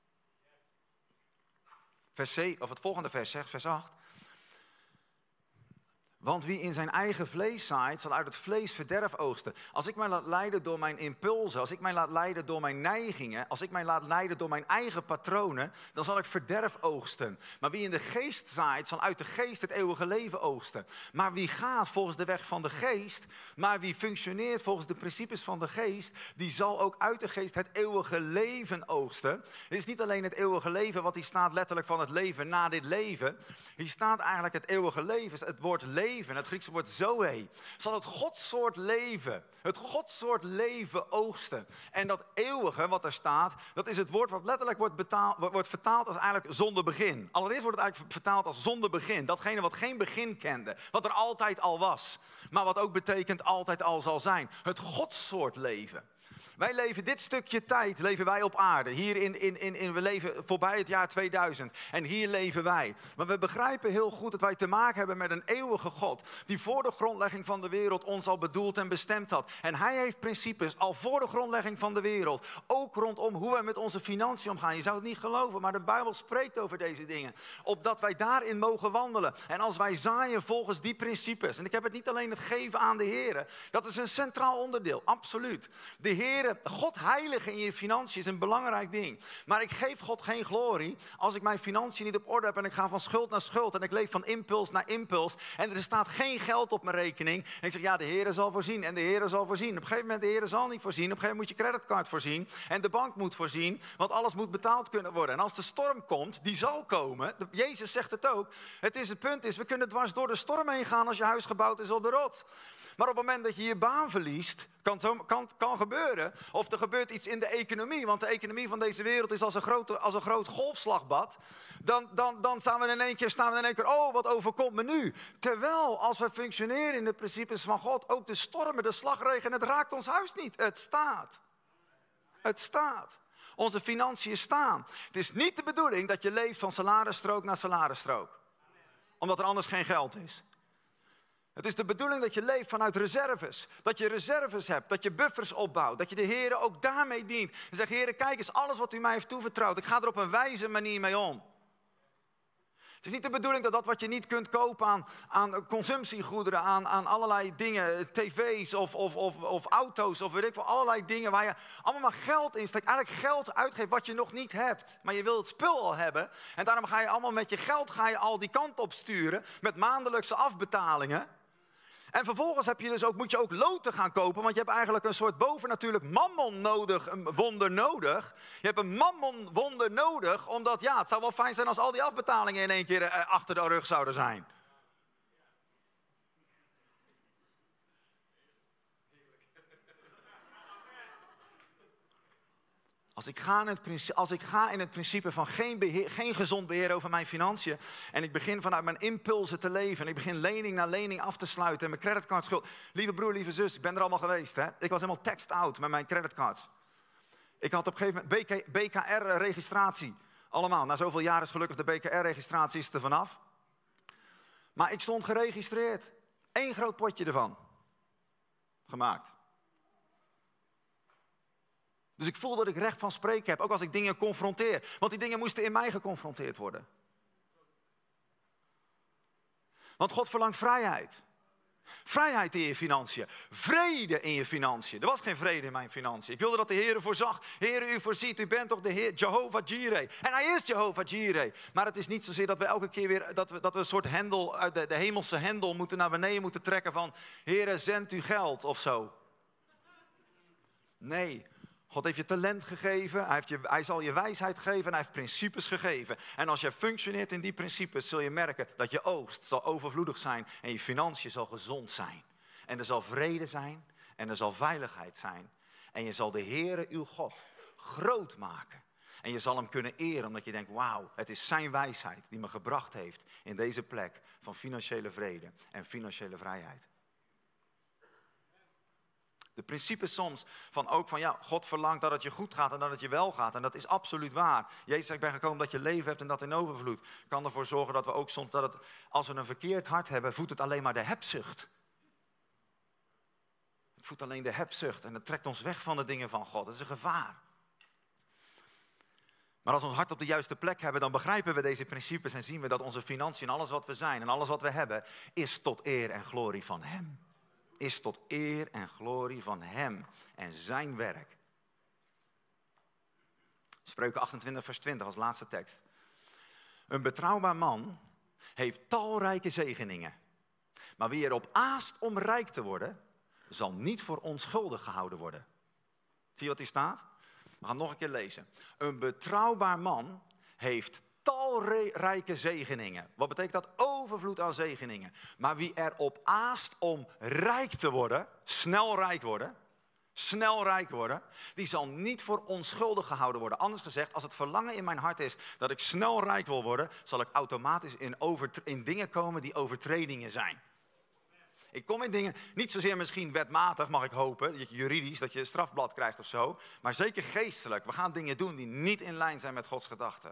Het volgende vers zegt, vers 8. Want wie in zijn eigen vlees zaait, zal uit het vlees verderf oogsten. Als ik mij laat leiden door mijn impulsen, als ik mij laat leiden door mijn neigingen, als ik mij laat leiden door mijn eigen patronen, dan zal ik verderf oogsten. Maar wie in de geest zaait, zal uit de geest het eeuwige leven oogsten. Maar wie gaat volgens de weg van de geest, maar wie functioneert volgens de principes van de geest, die zal ook uit de geest het eeuwige leven oogsten. Het is niet alleen het eeuwige leven, wat hier staat letterlijk van het leven na dit leven. Hier staat eigenlijk het eeuwige leven, het woord leven. Het Griekse woord zoe, zal het Godsoort leven oogsten. En dat eeuwige wat er staat, dat is het woord wat letterlijk wordt vertaald als eigenlijk zonder begin. Allereerst wordt het eigenlijk vertaald als zonder begin. Datgene wat geen begin kende, wat er altijd al was. Maar wat ook betekent altijd al zal zijn. Het Godsoort leven. Wij leven dit stukje tijd, leven wij op aarde. We leven voorbij het jaar 2000. En hier leven wij. Maar we begrijpen heel goed dat wij te maken hebben met een eeuwige God. Die voor de grondlegging van de wereld ons al bedoeld en bestemd had. En Hij heeft principes al voor de grondlegging van de wereld. Ook rondom hoe wij met onze financiën omgaan. Je zou het niet geloven, maar de Bijbel spreekt over deze dingen. Opdat wij daarin mogen wandelen. En als wij zaaien volgens die principes. En ik heb het niet alleen het geven aan de Heer. Dat is een centraal onderdeel, absoluut. De Heer, God heiligen in je financiën is een belangrijk ding. Maar ik geef God geen glorie als ik mijn financiën niet op orde heb en ik ga van schuld naar schuld en ik leef van impuls naar impuls en er staat geen geld op mijn rekening. En ik zeg, ja, de Heer zal voorzien en de Heer zal voorzien. Op een gegeven moment, de Heer zal niet voorzien. Op een gegeven moment moet je creditcard voorzien en de bank moet voorzien, want alles moet betaald kunnen worden. En als de storm komt, die zal komen. Jezus zegt het ook. Het punt is, we kunnen dwars door de storm heen gaan als je huis gebouwd is op de rots. Maar op het moment dat je je baan verliest, kan gebeuren. Of er gebeurt iets in de economie. Want de economie van deze wereld is als een groot golfslagbad. Dan staan we in één keer, oh, wat overkomt me nu? Terwijl, als we functioneren in de principes van God, ook de stormen, de slagregen, het raakt ons huis niet. Het staat. Het staat. Onze financiën staan. Het is niet de bedoeling dat je leeft van salarisstrook naar salarisstrook. Omdat er anders geen geld is. Het is de bedoeling dat je leeft vanuit reserves. Dat je reserves hebt, dat je buffers opbouwt. Dat je de Heer ook daarmee dient. En zegt, Heer, kijk eens, alles wat u mij heeft toevertrouwd. Ik ga er op een wijze manier mee om. Het is niet de bedoeling dat wat je niet kunt kopen aan consumptiegoederen, aan allerlei dingen, tv's of auto's of weet ik veel, allerlei dingen waar je allemaal maar geld in steekt. Eigenlijk geld uitgeeft wat je nog niet hebt. Maar je wil het spul al hebben. En daarom ga je allemaal met je geld al die kant op sturen met maandelijkse afbetalingen. En vervolgens moet je ook loten gaan kopen, want je hebt eigenlijk een soort bovennatuurlijk wonder nodig. Je hebt een mammonwonder nodig, omdat het zou wel fijn zijn als al die afbetalingen in één keer achter de rug zouden zijn. Als ik ga in het principe van geen gezond beheer over mijn financiën en ik begin vanuit mijn impulsen te leven en ik begin lening na lening af te sluiten en mijn creditcardschuld. Lieve broer, lieve zus, ik ben er allemaal geweest. Hè? Ik was helemaal taxed out met mijn creditcards. Ik had op een gegeven moment BKR-registratie. Allemaal, na zoveel jaar is gelukkig de BKR-registratie er vanaf. Maar ik stond geregistreerd. 1 groot potje ervan. Gemaakt. Dus ik voel dat ik recht van spreken heb, ook als ik dingen confronteer. Want die dingen moesten in mij geconfronteerd worden. Want God verlangt vrijheid. Vrijheid in je financiën. Vrede in je financiën. Er was geen vrede in mijn financiën. Ik wilde dat de Heer voorzag. Heer, u voorziet. U bent toch de Heer Jehovah Jireh. En Hij is Jehovah Jireh. Maar het is niet zozeer dat we elke keer weer dat we een soort hendel uit de hemelse hendel moeten naar beneden moeten trekken van Heer, zend u geld of zo. Nee. God heeft je talent gegeven, hij zal je wijsheid geven en hij heeft principes gegeven. En als je functioneert in die principes, zul je merken dat je oogst zal overvloedig zijn en je financiën zal gezond zijn. En er zal vrede zijn en er zal veiligheid zijn. En je zal de Heere uw God groot maken. En je zal hem kunnen eren omdat je denkt, wauw, het is zijn wijsheid die me gebracht heeft in deze plek van financiële vrede en financiële vrijheid. De principes soms van ja, God verlangt dat het je goed gaat en dat het je wel gaat. En dat is absoluut waar. Jezus zegt, ik ben gekomen dat je leven hebt en dat in overvloed. Kan ervoor zorgen dat we ook soms, als we een verkeerd hart hebben, voedt het alleen maar de hebzucht. Het voedt alleen de hebzucht en het trekt ons weg van de dingen van God. Dat is een gevaar. Maar als we ons hart op de juiste plek hebben, dan begrijpen we deze principes en zien we dat onze financiën en alles wat we zijn en alles wat we hebben, is tot eer en glorie van Hem. Is tot eer en glorie van Hem en zijn werk. Spreuken 28 vers 20 als laatste tekst. Een betrouwbaar man heeft talrijke zegeningen. Maar wie erop aast om rijk te worden, zal niet voor onschuldig gehouden worden. Zie je wat hier staat? We gaan nog een keer lezen. Een betrouwbaar man heeft talrijke zegeningen. Wat betekent dat? Overvloed aan zegeningen. Maar wie erop aast om rijk te worden, snel rijk worden, die zal niet voor onschuldig gehouden worden. Anders gezegd, als het verlangen in mijn hart is dat ik snel rijk wil worden, zal ik automatisch in dingen komen die overtredingen zijn. Ik kom in dingen, niet zozeer misschien wetmatig, mag ik hopen, juridisch, dat je een strafblad krijgt of zo, maar zeker geestelijk. We gaan dingen doen die niet in lijn zijn met Gods gedachten.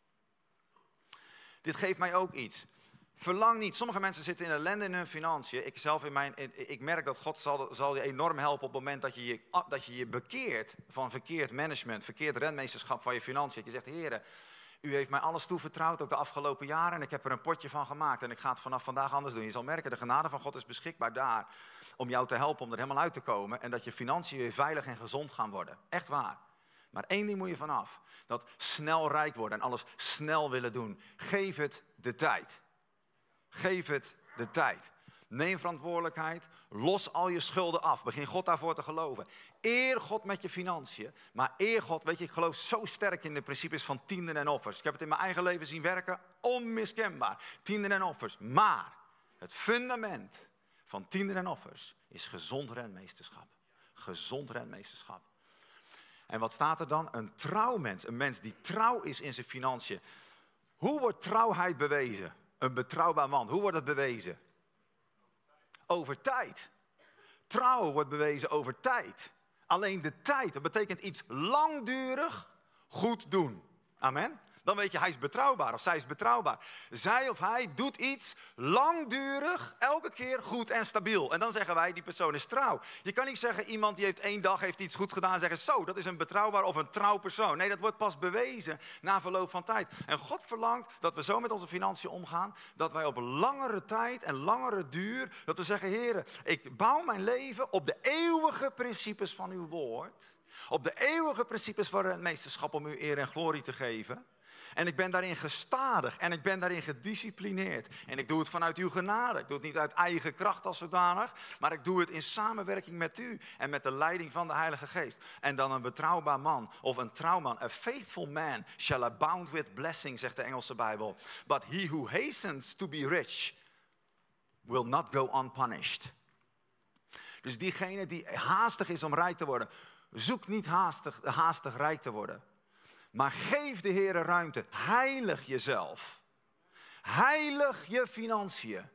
Dit geeft mij ook iets. Verlang niet. Sommige mensen zitten in ellende in hun financiën. Ik merk dat God zal je enorm helpen op het moment dat je je bekeert van verkeerd management, verkeerd rentmeesterschap van je financiën. Dat je zegt, Heere, u heeft mij alles toevertrouwd, ook de afgelopen jaren, en ik heb er een potje van gemaakt en ik ga het vanaf vandaag anders doen. Je zal merken, de genade van God is beschikbaar daar om jou te helpen om er helemaal uit te komen en dat je financiën weer veilig en gezond gaan worden. Echt waar. Maar één ding moet je vanaf, dat snel rijk worden en alles snel willen doen. Geef het de tijd. Geef het de tijd. Neem verantwoordelijkheid, los al je schulden af. Begin God daarvoor te geloven. Eer God met je financiën, maar eer God, weet je, ik geloof zo sterk in de principes van tienden en offers. Ik heb het in mijn eigen leven zien werken, onmiskenbaar. Tienden en offers, maar het fundament van tienden en offers is gezond rentmeesterschap. Gezond rentmeesterschap. En wat staat er dan? Een trouwmens, een mens die trouw is in zijn financiën. Hoe wordt trouwheid bewezen? Een betrouwbaar man, hoe wordt het bewezen? Over tijd. Trouw wordt bewezen over tijd. Alleen de tijd, dat betekent iets langdurig goed doen. Amen. Dan weet je, hij is betrouwbaar of zij is betrouwbaar. Zij of hij doet iets langdurig, elke keer goed en stabiel. En dan zeggen wij, die persoon is trouw. Je kan niet zeggen, iemand die heeft 1 dag heeft iets goed gedaan en zeggen, zo, dat is een betrouwbaar of een trouw persoon. Nee, dat wordt pas bewezen na verloop van tijd. En God verlangt dat we zo met onze financiën omgaan, dat wij op langere tijd en langere duur, dat we zeggen, Heere, ik bouw mijn leven op de eeuwige principes van uw woord. Op de eeuwige principes van het meesterschap om u eer en glorie te geven. En ik ben daarin gestadig en ik ben daarin gedisciplineerd. En ik doe het vanuit uw genade. Ik doe het niet uit eigen kracht als zodanig, maar ik doe het in samenwerking met u en met de leiding van de Heilige Geest. En dan een betrouwbaar man of een trouwman. A faithful man shall abound with blessing, zegt de Engelse Bijbel. But he who hastens to be rich will not go unpunished. Dus diegene die haastig is om rijk te worden, zoek niet haastig rijk te worden. Maar geef de Heere ruimte. Heilig jezelf. Heilig je financiën.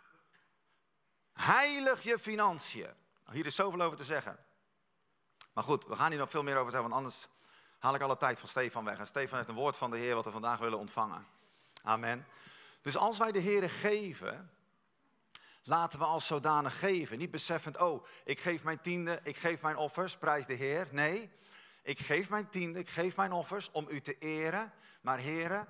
Heilig je financiën. Hier is zoveel over te zeggen. Maar goed, we gaan hier nog veel meer over zeggen, want anders haal ik alle tijd van Stefan weg. En Stefan heeft een woord van de Heer wat we vandaag willen ontvangen. Amen. Dus als wij de Heere geven, laten we als zodanig geven. Niet beseffend, oh, ik geef mijn tiende, ik geef mijn offers, prijs de Heer. Nee. Ik geef mijn tiende, ik geef mijn offers om u te eren. Maar heren,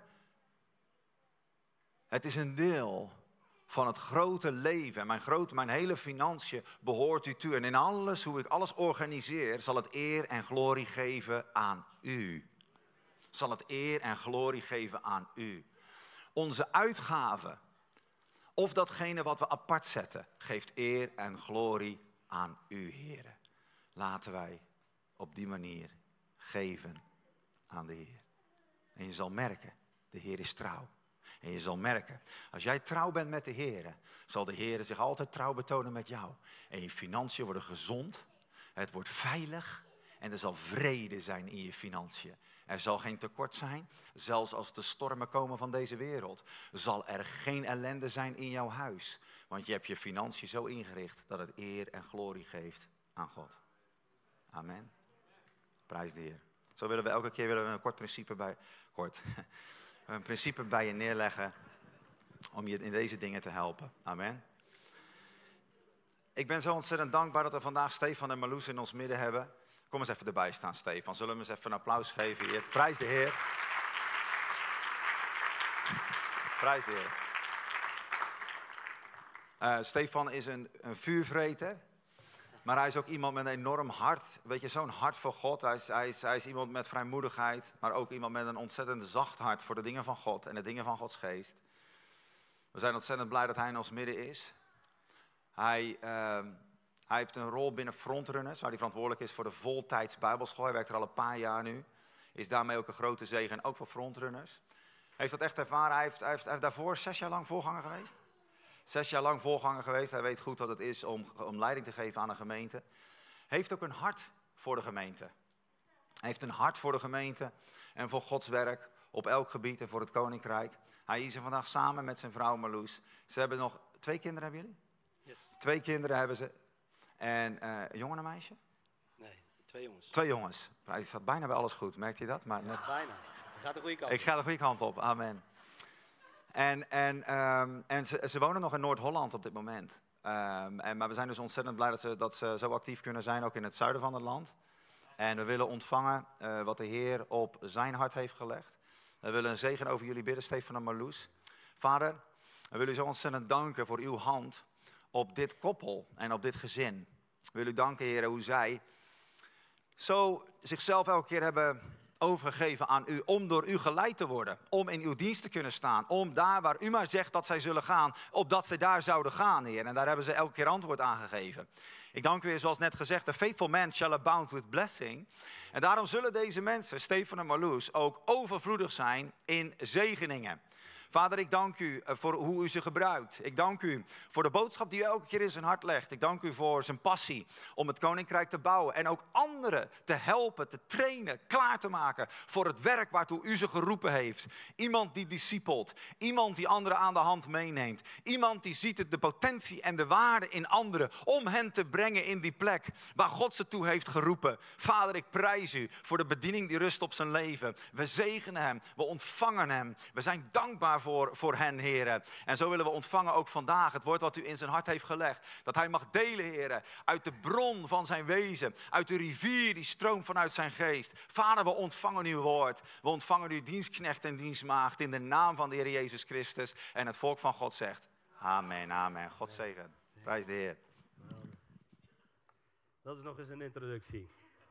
het is een deel van het grote leven. Mijn hele financiën behoort u toe. En in alles, hoe ik alles organiseer, zal het eer en glorie geven aan u. Zal het eer en glorie geven aan u. Onze uitgaven, of datgene wat we apart zetten, geeft eer en glorie aan u, heren. Laten wij op die manier geven aan de Heer. En je zal merken, de Heer is trouw. En je zal merken, als jij trouw bent met de Heer, zal de Heer zich altijd trouw betonen met jou. En je financiën worden gezond, het wordt veilig en er zal vrede zijn in je financiën. Er zal geen tekort zijn, zelfs als de stormen komen van deze wereld. Zal er geen ellende zijn in jouw huis. Want je hebt je financiën zo ingericht dat het eer en glorie geeft aan God. Amen. Prijs de Heer. Zo willen we elke keer een kort principe een principe bij je neerleggen om je in deze dingen te helpen. Amen. Ik ben zo ontzettend dankbaar dat we vandaag Stefan en Marloes in ons midden hebben. Kom eens even erbij staan, Stefan. Zullen we eens even een applaus geven hier? Prijs de Heer. Prijs de Heer. Stefan is een vuurvreter. Maar hij is ook iemand met een enorm hart. Weet je, zo'n hart voor God. Hij is iemand met vrijmoedigheid. Maar ook iemand met een ontzettend zacht hart voor de dingen van God. En de dingen van Gods geest. We zijn ontzettend blij dat hij in ons midden is. Hij heeft een rol binnen Frontrunners, waar hij verantwoordelijk is voor de voltijds Bijbelschool. Hij werkt er al een paar jaar nu. Is daarmee ook een grote zegen, ook voor Frontrunners. Hij heeft dat echt ervaren. Hij heeft daarvoor 6 jaar lang voorganger geweest. 6 jaar lang voorganger geweest. Hij weet goed wat het is om leiding te geven aan een gemeente. Hij heeft ook een hart voor de gemeente. Hij heeft een hart voor de gemeente en voor Gods werk op elk gebied en voor het koninkrijk. Hij is er vandaag samen met zijn vrouw Marloes. Ze hebben nog 2 kinderen, hebben jullie? Yes. 2 kinderen hebben ze. En een jongen en een meisje? Nee, 2 jongens. 2 jongens. Hij zat bijna bij alles goed, merkt je dat? Maar net... Bijna. Het gaat de goede kant op. Ik ga de goede kant op, amen. En ze wonen nog in Noord-Holland op dit moment. Maar we zijn dus ontzettend blij dat ze zo actief kunnen zijn, ook in het zuiden van het land. En we willen ontvangen wat de Heer op zijn hart heeft gelegd. We willen een zegen over jullie bidden, Stefan en Marloes. Vader, we willen u zo ontzettend danken voor uw hand op dit koppel en op dit gezin. We willen u danken, Heer, hoe zij zo zichzelf elke keer hebben overgegeven aan u, om door u geleid te worden, om in uw dienst te kunnen staan, om daar waar u maar zegt dat zij zullen gaan, opdat zij daar zouden gaan, Heer. En daar hebben ze elke keer antwoord aan gegeven. Ik dank u weer, zoals net gezegd, the faithful man shall abound with blessing. En daarom zullen deze mensen, Stefan en Marloes, ook overvloedig zijn in zegeningen. Vader, ik dank u voor hoe u ze gebruikt. Ik dank u voor de boodschap die u elke keer in zijn hart legt. Ik dank u voor zijn passie om het koninkrijk te bouwen. En ook anderen te helpen, te trainen, klaar te maken voor het werk waartoe u ze geroepen heeft. Iemand die discipelt. Iemand die anderen aan de hand meeneemt. Iemand die ziet de potentie en de waarde in anderen. Om hen te brengen in die plek waar God ze toe heeft geroepen. Vader, ik prijs u voor de bediening die rust op zijn leven. We zegenen hem. We ontvangen hem. We zijn dankbaar voor hen, heren. En zo willen we ontvangen ook vandaag het woord wat u in zijn hart heeft gelegd. Dat hij mag delen, heren, uit de bron van zijn wezen. Uit de rivier die stroomt vanuit zijn geest. Vader, we ontvangen uw woord. We ontvangen uw dienstknecht en dienstmaagd in de naam van de Heer Jezus Christus. En het volk van God zegt, amen, amen. God zegen. Prijs de Heer. Dat is nog eens een introductie.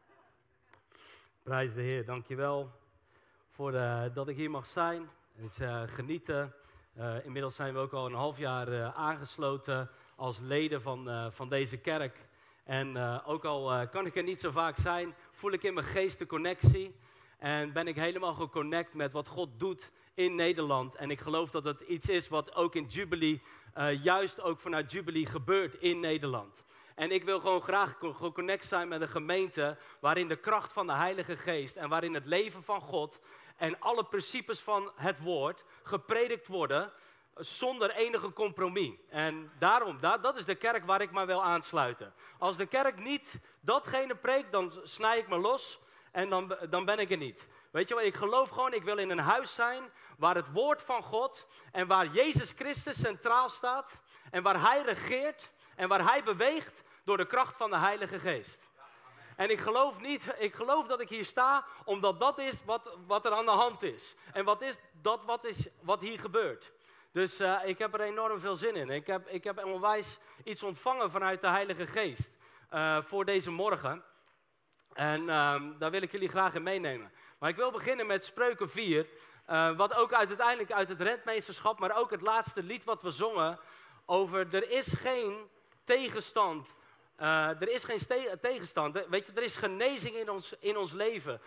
Prijs de Heer, dankjewel voor dat ik hier mag zijn. Dus genieten. Inmiddels zijn we ook al een half jaar aangesloten als leden van deze kerk. En ook al kan ik er niet zo vaak zijn, voel ik in mijn geest de connectie. En ben ik helemaal geconnect met wat God doet in Nederland. En ik geloof dat het iets is wat ook in Jubilee, juist ook vanuit Jubilee gebeurt in Nederland. En ik wil gewoon graag geconnect zijn met een gemeente waarin de kracht van de Heilige Geest en waarin het leven van God en alle principes van het woord gepredikt worden zonder enige compromis. En daarom, dat is de kerk waar ik me wil aansluiten. Als de kerk niet datgene preekt, dan snij ik me los en dan ben ik er niet. Weet je wat, ik geloof gewoon, ik wil in een huis zijn waar het woord van God en waar Jezus Christus centraal staat en waar hij regeert en waar hij beweegt door de kracht van de Heilige Geest. En ik geloof dat ik hier sta, omdat dat is wat er aan de hand is. En wat hier gebeurt. Dus ik heb er enorm veel zin in. Ik heb onwijs iets ontvangen vanuit de Heilige Geest voor deze morgen. En daar wil ik jullie graag in meenemen. Maar ik wil beginnen met Spreuken 4. Wat ook uiteindelijk uit het rentmeesterschap, maar ook het laatste lied wat we zongen. Over er is geen tegenstand. Er is geen tegenstand. Weet je, er is genezing in ons leven.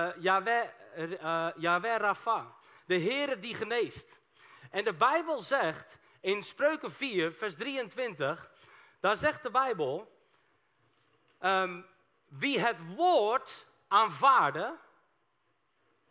Yahweh Rafa. De Heere die geneest. En de Bijbel zegt in Spreuken 4, vers 23. Daar zegt de Bijbel. Wie het woord aanvaarde.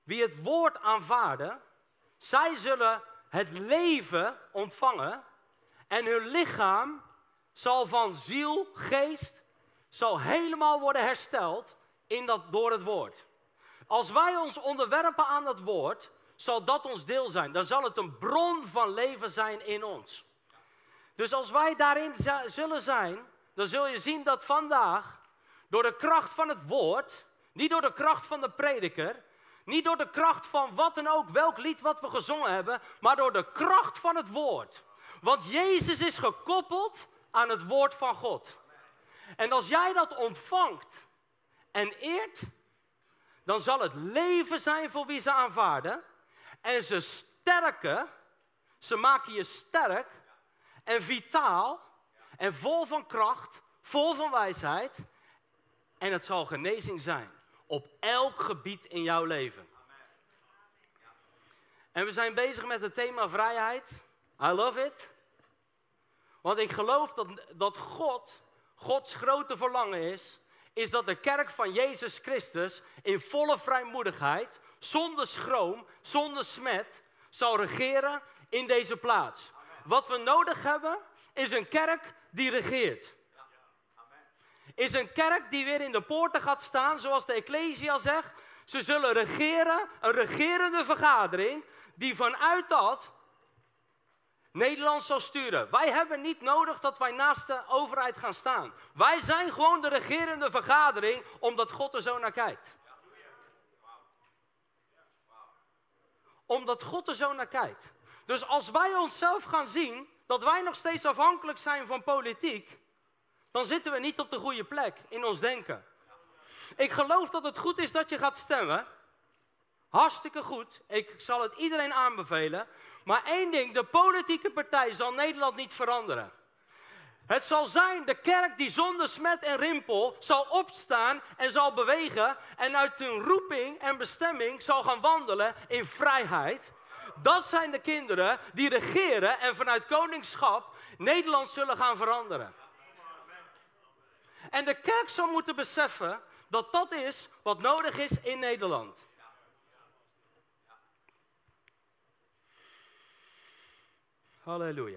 wie het woord aanvaarden, zij zullen het leven ontvangen en hun lichaam zal van ziel, geest, zal helemaal worden hersteld door het woord. Als wij ons onderwerpen aan dat woord, zal dat ons deel zijn. Dan zal het een bron van leven zijn in ons. Dus als wij daarin zullen zijn, dan zul je zien dat vandaag, door de kracht van het woord, niet door de kracht van de prediker, niet door de kracht van wat dan ook, welk lied wat we gezongen hebben, maar door de kracht van het woord. Want Jezus is gekoppeld aan het woord van God. En als jij dat ontvangt en eert, dan zal het leven zijn voor wie ze aanvaarden. En ze maken je sterk en vitaal en vol van kracht, vol van wijsheid. En het zal genezing zijn op elk gebied in jouw leven. En we zijn bezig met het thema vrijheid. I love it. Want ik geloof dat Gods grote verlangen is dat de kerk van Jezus Christus in volle vrijmoedigheid, zonder schroom, zonder smet, zal regeren in deze plaats. Wat we nodig hebben, is een kerk die regeert. Is een kerk die weer in de poorten gaat staan, zoals de Ecclesia zegt. Ze zullen regeren, een regerende vergadering, die vanuit dat Nederland zal sturen. Wij hebben niet nodig dat wij naast de overheid gaan staan. Wij zijn gewoon de regerende vergadering, omdat God er zo naar kijkt. Omdat God er zo naar kijkt. Dus als wij onszelf gaan zien dat wij nog steeds afhankelijk zijn van politiek, dan zitten we niet op de goede plek in ons denken. Ik geloof dat het goed is dat je gaat stemmen. Hartstikke goed. Ik zal het iedereen aanbevelen. Maar één ding, de politieke partij zal Nederland niet veranderen. Het zal zijn de kerk die zonder smet en rimpel zal opstaan en zal bewegen en uit hun roeping en bestemming zal gaan wandelen in vrijheid. Dat zijn de kinderen die regeren en vanuit koningschap Nederland zullen gaan veranderen. En de kerk zal moeten beseffen dat dat is wat nodig is in Nederland. Halleluja.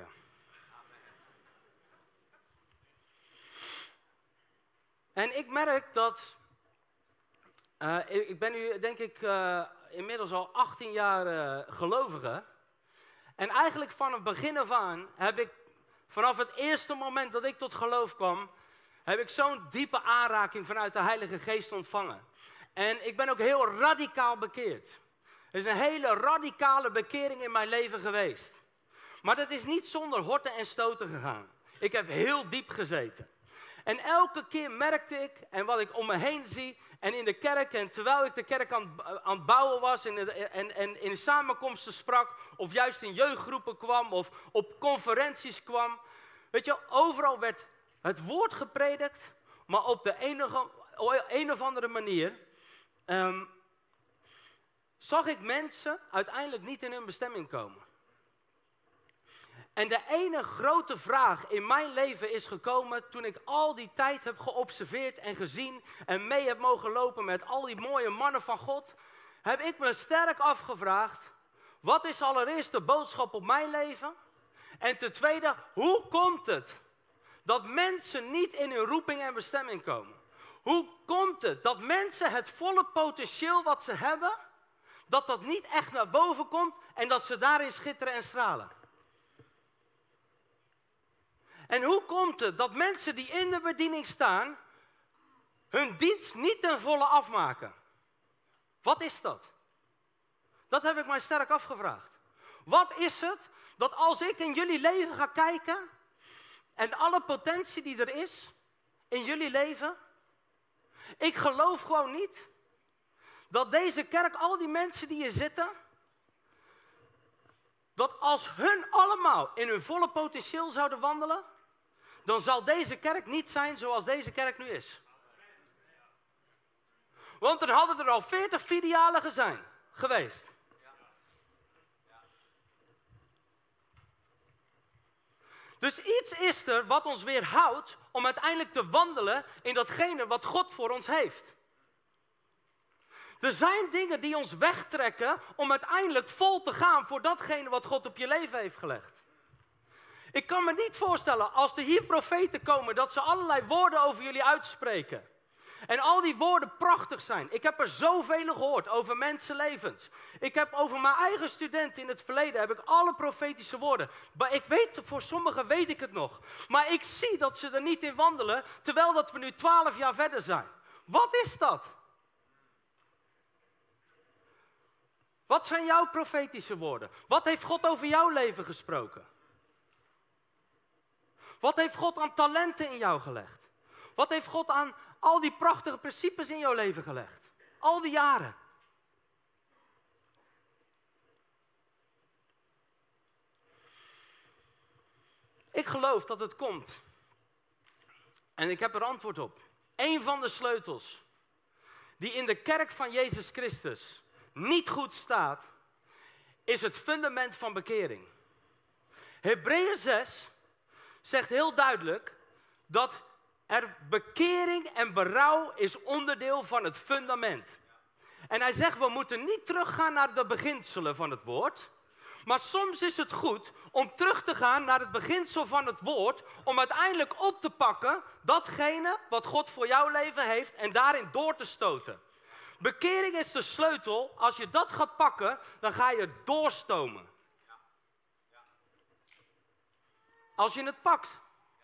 En ik merk dat, ik ben nu denk ik inmiddels al 18 jaar gelovige. En eigenlijk van het begin af aan heb ik, vanaf het eerste moment dat ik tot geloof kwam, heb ik zo'n diepe aanraking vanuit de Heilige Geest ontvangen. En ik ben ook heel radicaal bekeerd. Er is een hele radicale bekering in mijn leven geweest. Maar dat is niet zonder horten en stoten gegaan. Ik heb heel diep gezeten. En elke keer merkte ik, en wat ik om me heen zie, en in de kerk, en terwijl ik de kerk aan het bouwen was, en in samenkomsten sprak, of juist in jeugdgroepen kwam, of op conferenties kwam. Weet je, overal werd het woord gepredikt, maar op de een of andere manier zag ik mensen uiteindelijk niet in hun bestemming komen. En de ene grote vraag in mijn leven is gekomen toen ik al die tijd heb geobserveerd en gezien en mee heb mogen lopen met al die mooie mannen van God, heb ik me sterk afgevraagd, wat is allereerst de boodschap op mijn leven? En ten tweede, hoe komt het dat mensen niet in hun roeping en bestemming komen? Hoe komt het dat mensen het volle potentieel wat ze hebben, dat niet echt naar boven komt en dat ze daarin schitteren en stralen? En hoe komt het dat mensen die in de bediening staan, hun dienst niet ten volle afmaken? Wat is dat? Dat heb ik mij sterk afgevraagd. Wat is het dat als ik in jullie leven ga kijken en alle potentie die er is in jullie leven, ik geloof gewoon niet dat deze kerk, al die mensen die hier zitten, dat als hun allemaal in hun volle potentieel zouden wandelen, dan zal deze kerk niet zijn zoals deze kerk nu is. Want er hadden er al 40 filialen geweest. Dus iets is er wat ons weerhoudt om uiteindelijk te wandelen in datgene wat God voor ons heeft. Er zijn dingen die ons wegtrekken om uiteindelijk vol te gaan voor datgene wat God op je leven heeft gelegd. Ik kan me niet voorstellen, als er hier profeten komen, dat ze allerlei woorden over jullie uitspreken. En al die woorden prachtig zijn. Ik heb er zoveel gehoord over mensenlevens. Ik heb over mijn eigen studenten in het verleden, heb ik alle profetische woorden. Maar ik weet, voor sommigen weet ik het nog. Maar ik zie dat ze er niet in wandelen, terwijl dat we nu 12 jaar verder zijn. Wat is dat? Wat zijn jouw profetische woorden? Wat heeft God over jouw leven gesproken? Wat heeft God aan talenten in jou gelegd? Wat heeft God aan al die prachtige principes in jouw leven gelegd? Al die jaren. Ik geloof dat het komt. En ik heb er antwoord op. Eén van de sleutels die in de kerk van Jezus Christus niet goed staat, is het fundament van bekering. Hebreeën 6 zegt heel duidelijk dat bekering en berouw is onderdeel van het fundament. En hij zegt, we moeten niet teruggaan naar de beginselen van het woord. Maar soms is het goed om terug te gaan naar het beginsel van het woord, om uiteindelijk op te pakken datgene wat God voor jouw leven heeft en daarin door te stoten. Bekering is de sleutel. Als je dat gaat pakken, dan ga je doorstomen. Als je het pakt.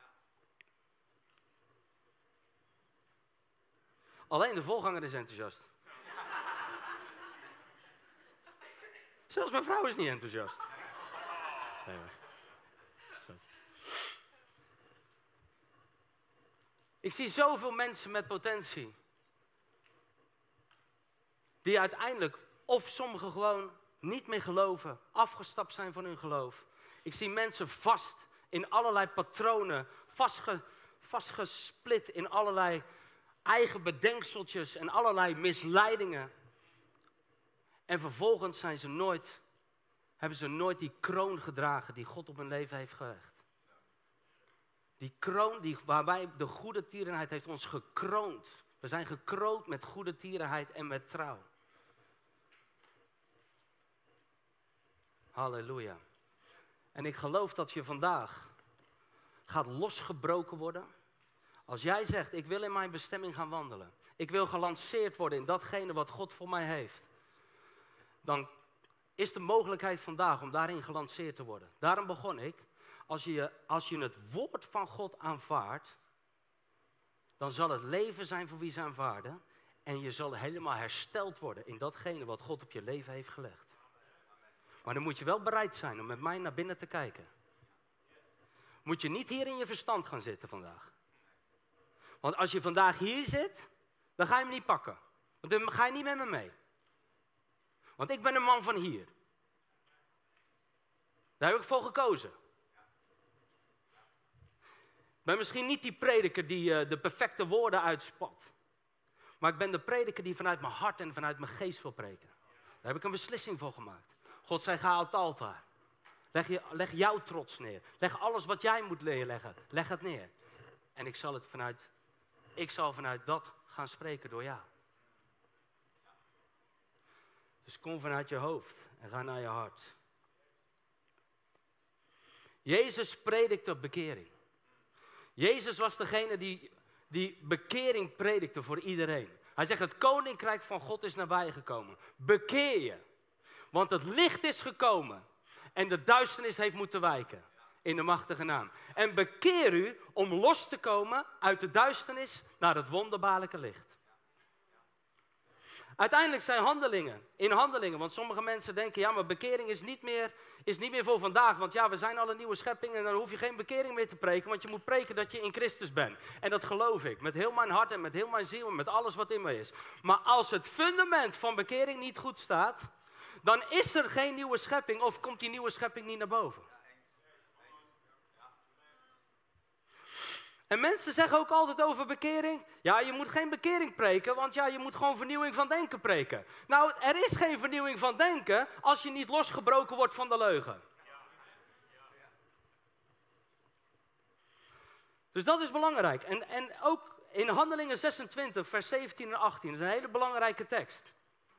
Alleen de voorganger is enthousiast. Zelfs mijn vrouw is niet enthousiast. Nee, maar. Ik zie zoveel mensen met potentie. Die uiteindelijk, of sommigen gewoon niet meer geloven, afgestapt zijn van hun geloof. Ik zie mensen vast in allerlei patronen, vastgesplit in allerlei eigen bedenkseltjes en allerlei misleidingen. En vervolgens hebben ze nooit die kroon gedragen die God op hun leven heeft gelegd. Die kroon waarbij de goede tierenheid heeft ons gekroond. We zijn gekroond met goede tierenheid en met trouw. Halleluja. En ik geloof dat je vandaag gaat losgebroken worden. Als jij zegt, ik wil in mijn bestemming gaan wandelen. Ik wil gelanceerd worden in datgene wat God voor mij heeft. Dan is de mogelijkheid vandaag om daarin gelanceerd te worden. Daarom begon ik. Als je het woord van God aanvaardt, dan zal het leven zijn voor wie ze aanvaarden. En je zal helemaal hersteld worden in datgene wat God op je leven heeft gelegd. Maar dan moet je wel bereid zijn om met mij naar binnen te kijken. Moet je niet hier in je verstand gaan zitten vandaag. Want als je vandaag hier zit, dan ga je me niet pakken. Want dan ga je niet met me mee. Want ik ben een man van hier. Daar heb ik voor gekozen. Ik ben misschien niet die prediker die de perfecte woorden uitspat. Maar ik ben de prediker die vanuit mijn hart en vanuit mijn geest wil preken. Daar heb ik een beslissing voor gemaakt. God zei, ga op het altaar. Leg jouw trots neer. Leg alles wat jij moet neerleggen. Leg het neer. En ik zal vanuit dat gaan spreken door jou. Dus kom vanuit je hoofd en ga naar je hart. Jezus predikte bekering. Jezus was degene die bekering predikte voor iedereen. Hij zegt, het koninkrijk van God is nabijgekomen. Bekeer je. Want het licht is gekomen en de duisternis heeft moeten wijken. In de machtige naam. En bekeer u om los te komen uit de duisternis naar het wonderbaarlijke licht. Uiteindelijk zijn handelingen, want sommige mensen denken, ja, maar bekering is niet meer voor vandaag, want ja, we zijn al een nieuwe schepping en dan hoef je geen bekering meer te preken, want je moet preken dat je in Christus bent. En dat geloof ik, met heel mijn hart en met heel mijn ziel en met alles wat in me is. Maar als het fundament van bekering niet goed staat, dan is er geen nieuwe schepping of komt die nieuwe schepping niet naar boven. En mensen zeggen ook altijd over bekering, ja, je moet geen bekering preken, want ja, je moet gewoon vernieuwing van denken preken. Nou, er is geen vernieuwing van denken als je niet losgebroken wordt van de leugen. Dus dat is belangrijk. En ook in Handelingen 26, vers 17 en 18, dat is een hele belangrijke tekst.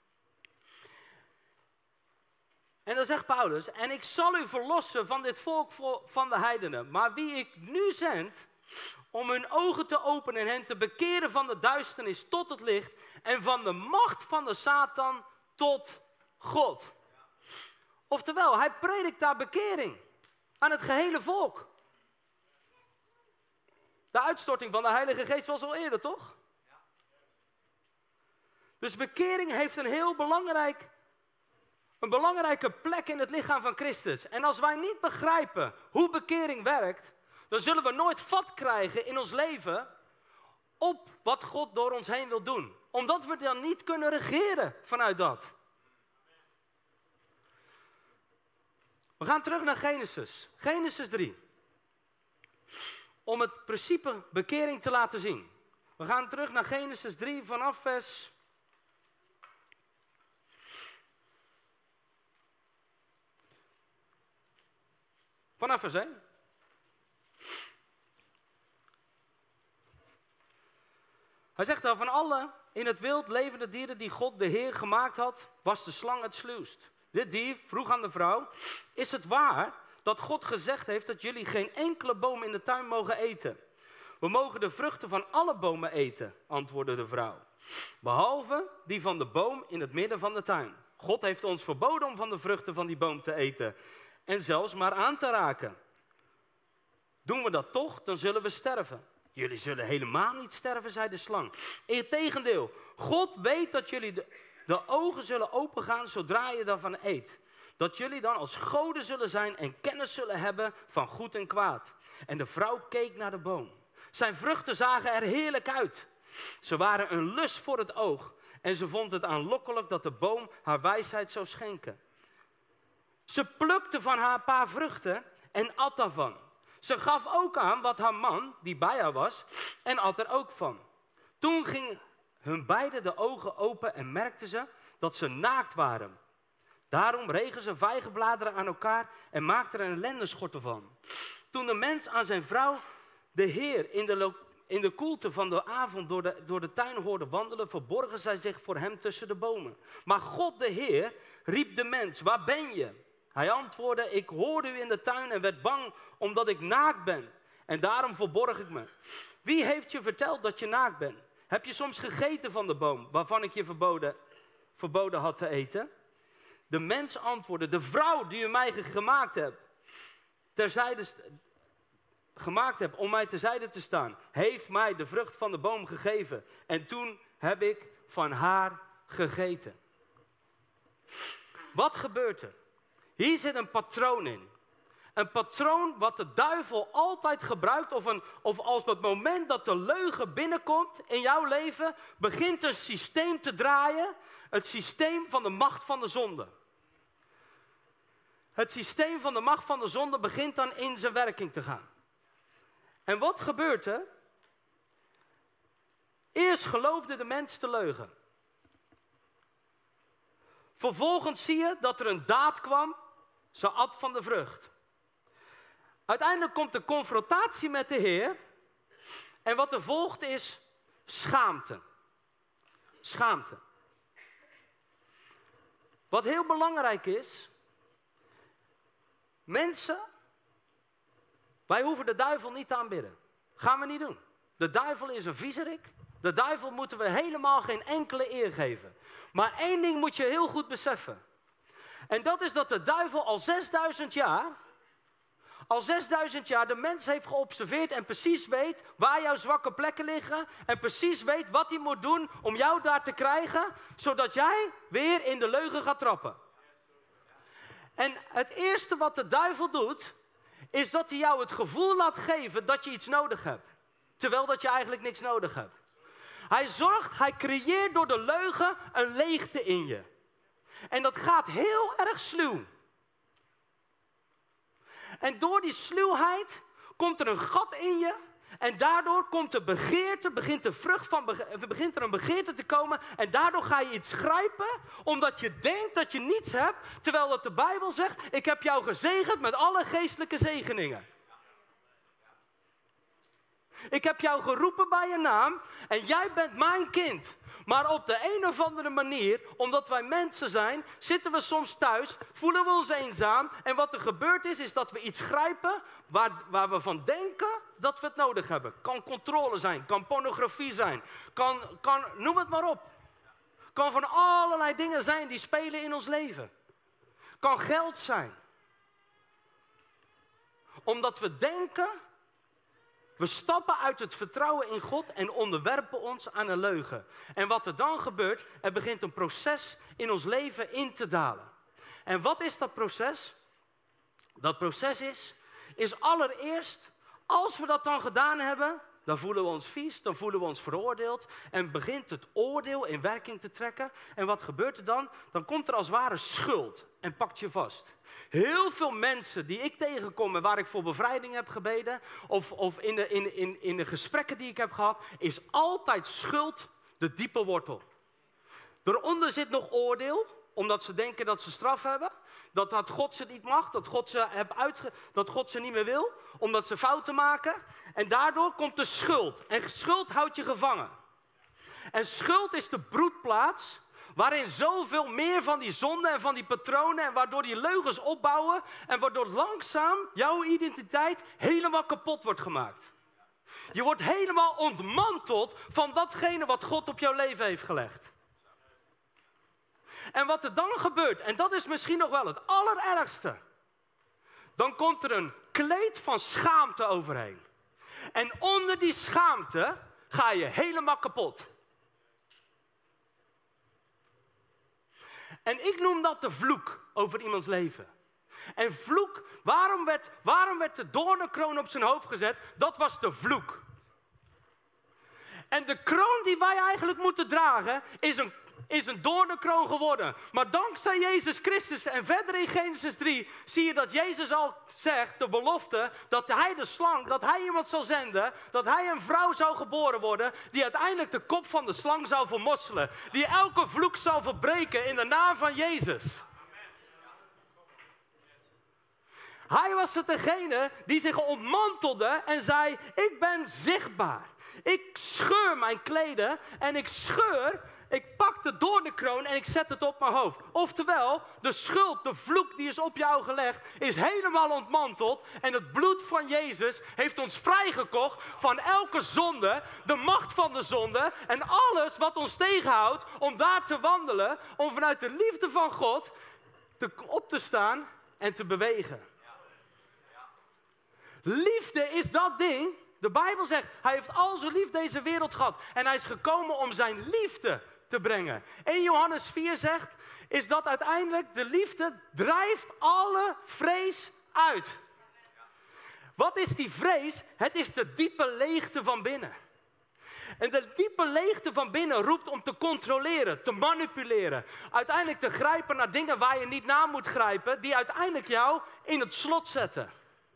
En dan zegt Paulus, en ik zal u verlossen van dit volk van de heidenen. Maar wie ik nu zend, om hun ogen te openen en hen te bekeren van de duisternis tot het licht. En van de macht van de Satan tot God. Oftewel, hij predikt daar bekering aan het gehele volk. De uitstorting van de Heilige Geest was al eerder, toch? Dus bekering heeft een heel belangrijke plek in het lichaam van Christus. En als wij niet begrijpen hoe bekering werkt, dan zullen we nooit vat krijgen in ons leven op wat God door ons heen wil doen. Omdat we dan niet kunnen regeren vanuit dat. We gaan terug naar Genesis. Genesis 3. Om het principe bekering te laten zien. We gaan terug naar Genesis 3 vanaf vers... Vanaf vers 1. Hij zegt daar, van alle in het wild levende dieren die God de Heer gemaakt had, was de slang het sluwst. Dit dier vroeg aan de vrouw, is het waar dat God gezegd heeft dat jullie geen enkele boom in de tuin mogen eten? We mogen de vruchten van alle bomen eten, antwoordde de vrouw. Behalve die van de boom in het midden van de tuin. God heeft ons verboden om van de vruchten van die boom te eten en zelfs maar aan te raken. Doen we dat toch, dan zullen we sterven. Jullie zullen helemaal niet sterven, zei de slang. Integendeel, God weet dat jullie de ogen zullen opengaan zodra je daarvan eet. Dat jullie dan als goden zullen zijn en kennis zullen hebben van goed en kwaad. En de vrouw keek naar de boom. Zijn vruchten zagen er heerlijk uit. Ze waren een lust voor het oog. En ze vond het aanlokkelijk dat de boom haar wijsheid zou schenken. Ze plukte van haar paar vruchten en at daarvan. Ze gaf ook aan wat haar man, die bij haar was, en at er ook van. Toen gingen hun beiden de ogen open en merkten ze dat ze naakt waren. Daarom regen ze vijgenbladeren aan elkaar en maakten er een lendenschortel van. Toen de mens aan zijn vrouw de Heer in de koelte van de avond door de tuin hoorde wandelen, verborgen zij zich voor hem tussen de bomen. Maar God de Heer riep de mens, waar ben je? Hij antwoordde, ik hoorde u in de tuin en werd bang omdat ik naakt ben. En daarom verborg ik me. Wie heeft je verteld dat je naakt bent? Heb je soms gegeten van de boom waarvan ik je verboden had te eten? De mens antwoordde, de vrouw die u mij gemaakt hebt om mij terzijde te staan, heeft mij de vrucht van de boom gegeven. En toen heb ik van haar gegeten. Wat gebeurt er? Hier zit een patroon in. Een patroon wat de duivel altijd gebruikt, of als op het moment dat de leugen binnenkomt in jouw leven, begint een systeem te draaien. Het systeem van de macht van de zonde. Het systeem van de macht van de zonde begint dan in zijn werking te gaan. En wat gebeurt er? Eerst geloofde de mens de leugen. Vervolgens zie je dat er een daad kwam. Ze at van de vrucht. Uiteindelijk komt de confrontatie met de Heer. En wat er volgt is schaamte. Schaamte. Wat heel belangrijk is. Mensen, wij hoeven de duivel niet te aanbidden. Gaan we niet doen. De duivel is een viezerik. De duivel moeten we helemaal geen enkele eer geven. Maar één ding moet je heel goed beseffen. En dat is dat de duivel al 6000 jaar de mens heeft geobserveerd en precies weet waar jouw zwakke plekken liggen. En precies weet wat hij moet doen om jou daar te krijgen, zodat jij weer in de leugen gaat trappen. En het eerste wat de duivel doet, is dat hij jou het gevoel laat geven dat je iets nodig hebt. Terwijl dat je eigenlijk niks nodig hebt. Hij creëert door de leugen een leegte in je. En dat gaat heel erg sluw. En door die sluwheid komt er een gat in je. En daardoor komt de begeerte, begint er een begeerte te komen. En daardoor ga je iets grijpen, omdat je denkt dat je niets hebt. Terwijl dat de Bijbel zegt, ik heb jou gezegend met alle geestelijke zegeningen. Ik heb jou geroepen bij je naam en jij bent mijn kind. Maar op de een of andere manier, omdat wij mensen zijn, zitten we soms thuis, voelen we ons eenzaam. En wat er gebeurt is dat we iets grijpen waar we van denken dat we het nodig hebben. Kan controle zijn, kan pornografie zijn, kan noem het maar op. Kan van allerlei dingen zijn die spelen in ons leven. Kan geld zijn. Omdat we denken, we stappen uit het vertrouwen in God en onderwerpen ons aan een leugen. En wat er dan gebeurt, er begint een proces in ons leven in te dalen. En wat is dat proces? Dat proces is allereerst, als we dat dan gedaan hebben, dan voelen we ons vies, dan voelen we ons veroordeeld en begint het oordeel in werking te trekken. En wat gebeurt er dan? Dan komt er als het ware schuld en pakt je Heel veel mensen die ik tegenkom en waar ik voor bevrijding heb gebeden, of in de gesprekken die ik heb gehad, is altijd schuld de diepe wortel. Daaronder zit nog oordeel, omdat ze denken dat ze straf hebben. Dat God ze niet mag, dat God ze niet meer wil, omdat ze fouten maken. En daardoor komt de schuld. En schuld houdt je gevangen. En schuld is de broedplaats waarin zoveel meer van die zonden en van die patronen en waardoor die leugens opbouwen en waardoor langzaam jouw identiteit helemaal kapot wordt gemaakt. Je wordt helemaal ontmanteld van datgene wat God op jouw leven heeft gelegd. En wat er dan gebeurt, en dat is misschien nog wel het allerergste, dan komt er een kleed van schaamte overheen. En onder die schaamte ga je helemaal kapot. En ik noem dat de vloek over iemands leven. En vloek, waarom werd de doornenkroon op zijn hoofd gezet? Dat was de vloek. En de kroon die wij eigenlijk moeten dragen is een doornenkroon geworden. Maar dankzij Jezus Christus en verder in Genesis 3 zie je dat Jezus al zegt, de belofte, dat hij de slang, dat hij iemand zal zenden, dat hij een vrouw zou geboren worden, die uiteindelijk de kop van de slang zou vermosselen. Die elke vloek zal verbreken in de naam van Jezus. Hij was het degene die zich ontmantelde en zei, ik ben zichtbaar. Ik scheur mijn kleden en ik pak de doornenkroon en ik zet het op mijn hoofd. Oftewel, de schuld, de vloek die is op jou gelegd, is helemaal ontmanteld. En het bloed van Jezus heeft ons vrijgekocht van elke zonde, de macht van de zonde en alles wat ons tegenhoudt om daar te wandelen, om vanuit de liefde van God op te staan en te bewegen. Liefde is dat ding. De Bijbel zegt, hij heeft al zo lief deze wereld gehad. En hij is gekomen om zijn liefde te brengen. 1 Johannes 4 zegt, is dat uiteindelijk de liefde drijft alle vrees uit. Wat is die vrees? Het is de diepe leegte van binnen. En de diepe leegte van binnen roept om te controleren, te manipuleren. Uiteindelijk te grijpen naar dingen waar je niet naar moet grijpen, die uiteindelijk jou in het slot zetten.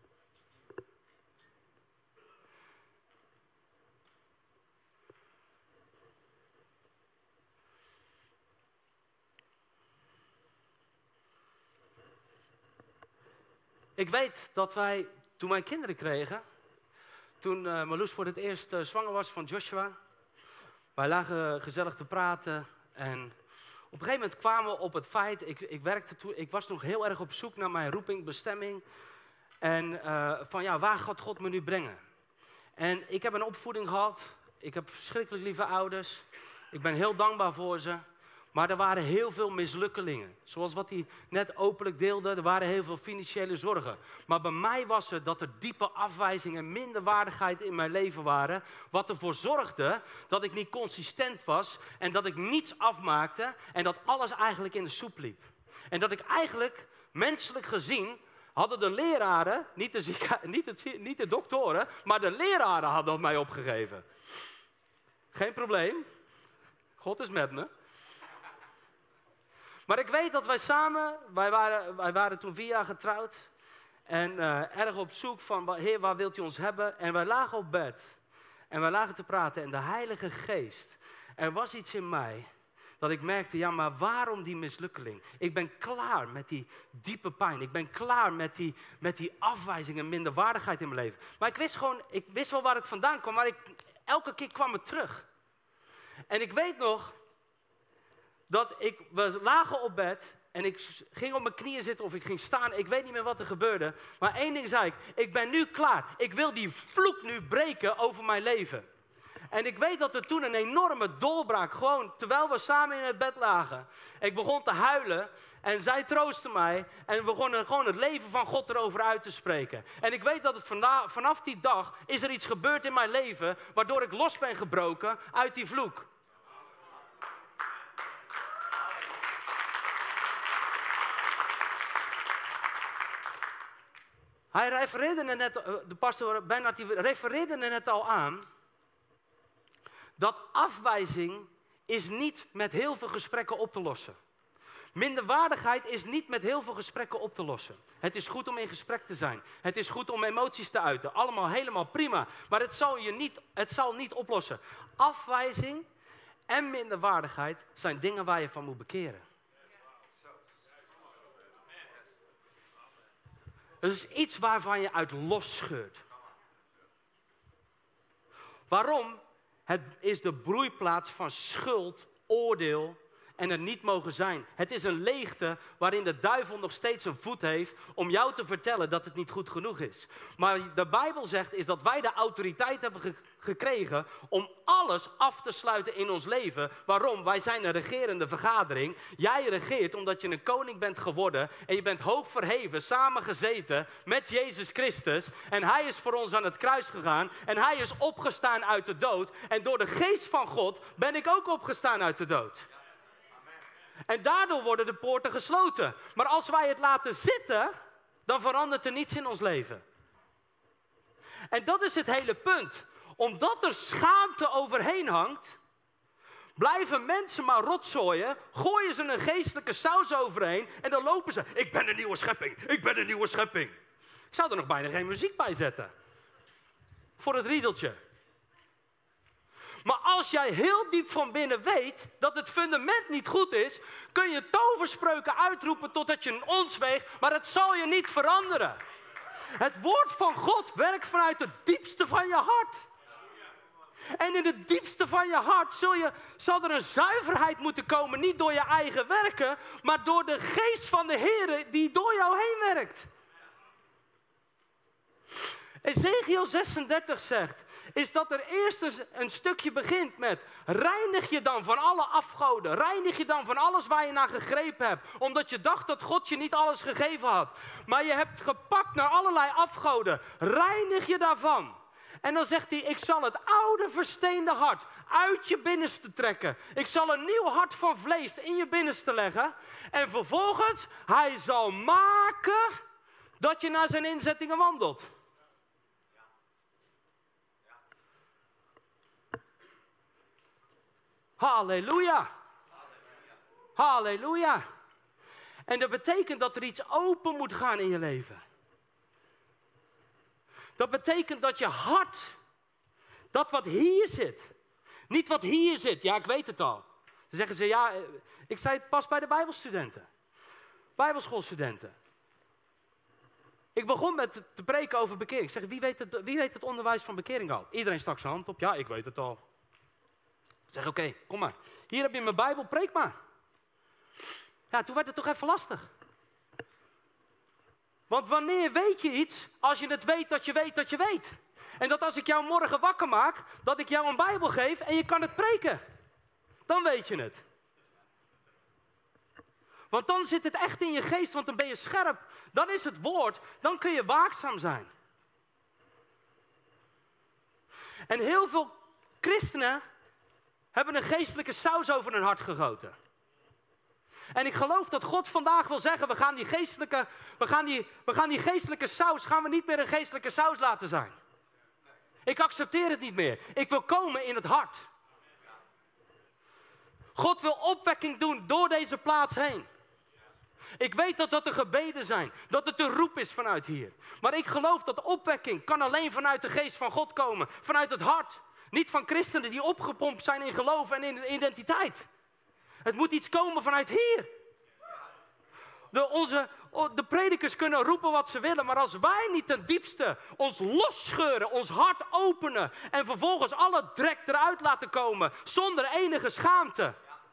Ik weet dat wij, toen wij kinderen kregen, toen Marloes voor het eerst zwanger was van Joshua, wij lagen gezellig te praten en op een gegeven moment kwamen we op het feit, ik was nog heel erg op zoek naar mijn roeping, bestemming en van ja, waar gaat God me nu brengen? En ik heb een opvoeding gehad, ik heb verschrikkelijk lieve ouders, ik ben heel dankbaar voor ze. Maar er waren heel veel mislukkelingen. Zoals wat hij net openlijk deelde, er waren heel veel financiële zorgen. Maar bij mij was het dat er diepe afwijzing en minderwaardigheid in mijn leven waren. Wat ervoor zorgde dat ik niet consistent was en dat ik niets afmaakte en dat alles eigenlijk in de soep liep. En dat ik eigenlijk, menselijk gezien, hadden de leraren, niet de doktoren, maar de leraren hadden het mij opgegeven. Geen probleem, God is met me. Maar ik weet dat wij samen, wij waren toen 4 jaar getrouwd. En erg op zoek van, Heer, waar wilt u ons hebben? En wij lagen op bed. En wij lagen te praten. En de Heilige Geest, er was iets in mij Dat ik merkte, ja, maar waarom die mislukkeling? Ik ben klaar met die diepe pijn. Ik ben klaar met die afwijzing en minderwaardigheid in mijn leven. Maar ik wist wel waar het vandaan kwam, maar elke keer kwam het terug. En ik weet nog dat we lagen op bed en ik ging op mijn knieën zitten of ik ging staan. Ik weet niet meer wat er gebeurde. Maar één ding zei ik ben nu klaar. Ik wil die vloek nu breken over mijn leven. En ik weet dat er toen een enorme doorbraak, gewoon terwijl we samen in het bed lagen. Ik begon te huilen en zij troostte mij en we begonnen gewoon het leven van God erover uit te spreken. En ik weet dat het vanaf die dag is er iets gebeurd in mijn leven, waardoor ik los ben gebroken uit die vloek. Hij refereerde er net, de pastor Bernard, die refereerde er net al aan, dat afwijzing is niet met heel veel gesprekken op te lossen. Minderwaardigheid is niet met heel veel gesprekken op te lossen. Het is goed om in gesprek te zijn. Het is goed om emoties te uiten. Allemaal helemaal prima. Maar het zal niet oplossen. Afwijzing en minderwaardigheid zijn dingen waar je van moet bekeren. Het is iets waarvan je uit losscheurt. Waarom? Het is de broeiplaats van schuld, oordeel en er niet mogen zijn. Het is een leegte waarin de duivel nog steeds een voet heeft om jou te vertellen dat het niet goed genoeg is. Maar de Bijbel zegt is dat wij de autoriteit hebben gekregen om alles af te sluiten in ons leven. Waarom? Wij zijn een regerende vergadering. Jij regeert omdat je een koning bent geworden en je bent hoog verheven, samengezeten met Jezus Christus. En hij is voor ons aan het kruis gegaan en hij is opgestaan uit de dood. En door de geest van God ben ik ook opgestaan uit de dood. En daardoor worden de poorten gesloten. Maar als wij het laten zitten, dan verandert er niets in ons leven. En dat is het hele punt. Omdat er schaamte overheen hangt, blijven mensen maar rotzooien, gooien ze een geestelijke saus overheen en dan lopen ze. Ik ben een nieuwe schepping, ik ben een nieuwe schepping. Ik zou er nog bijna geen muziek bij zetten. Voor het riedeltje. Maar als jij heel diep van binnen weet dat het fundament niet goed is, kun je toverspreuken uitroepen totdat je een ons weegt, maar het zal je niet veranderen. Het woord van God werkt vanuit het diepste van je hart. En in het diepste van je hart zal er een zuiverheid moeten komen, niet door je eigen werken, maar door de geest van de Heer die door jou heen werkt. Ezekiel 36 zegt, is dat er eerst een stukje begint met, reinig je dan van alle afgoden, reinig je dan van alles waar je naar gegrepen hebt, omdat je dacht dat God je niet alles gegeven had. Maar je hebt gepakt naar allerlei afgoden, reinig je daarvan. En dan zegt hij, ik zal het oude versteende hart uit je binnenste trekken. Ik zal een nieuw hart van vlees in je binnenste leggen. En vervolgens, hij zal maken dat je naar zijn inzettingen wandelt. Halleluja. Halleluja. En dat betekent dat er iets open moet gaan in je leven. Dat betekent dat je hart, dat wat hier zit, niet wat hier zit, ja ik weet het al. Dan zeggen ze, ja, ik zei het pas bij de bijbelstudenten, bijbelschoolstudenten. Ik begon met te preken over bekering. Ik zeg, wie weet het onderwijs van bekering al? Iedereen stak zijn hand op, ja ik weet het al. Ik zeg, oké, kom maar. Hier heb je mijn Bijbel, preek maar. Ja, toen werd het toch even lastig. Want wanneer weet je iets, als je het weet dat je weet dat je weet? En dat als ik jou morgen wakker maak, dat ik jou een Bijbel geef en je kan het preken. Dan weet je het. Want dan zit het echt in je geest, want dan ben je scherp. Dan is het woord, dan kun je waakzaam zijn. En heel veel christenen hebben een geestelijke saus over hun hart gegoten. En ik geloof dat God vandaag wil zeggen, we gaan die geestelijke saus, gaan we niet meer een geestelijke saus laten zijn. Ik accepteer het niet meer. Ik wil komen in het hart. God wil opwekking doen door deze plaats heen. Ik weet dat er gebeden zijn, dat het een roep is vanuit hier. Maar ik geloof dat opwekking kan alleen vanuit de geest van God komen, vanuit het hart. Niet van christenen die opgepompt zijn in geloof en in identiteit. Het moet iets komen vanuit hier. De predikers kunnen roepen wat ze willen, maar als wij niet ten diepste ons losscheuren, ons hart openen en vervolgens alle drek eruit laten komen zonder enige schaamte,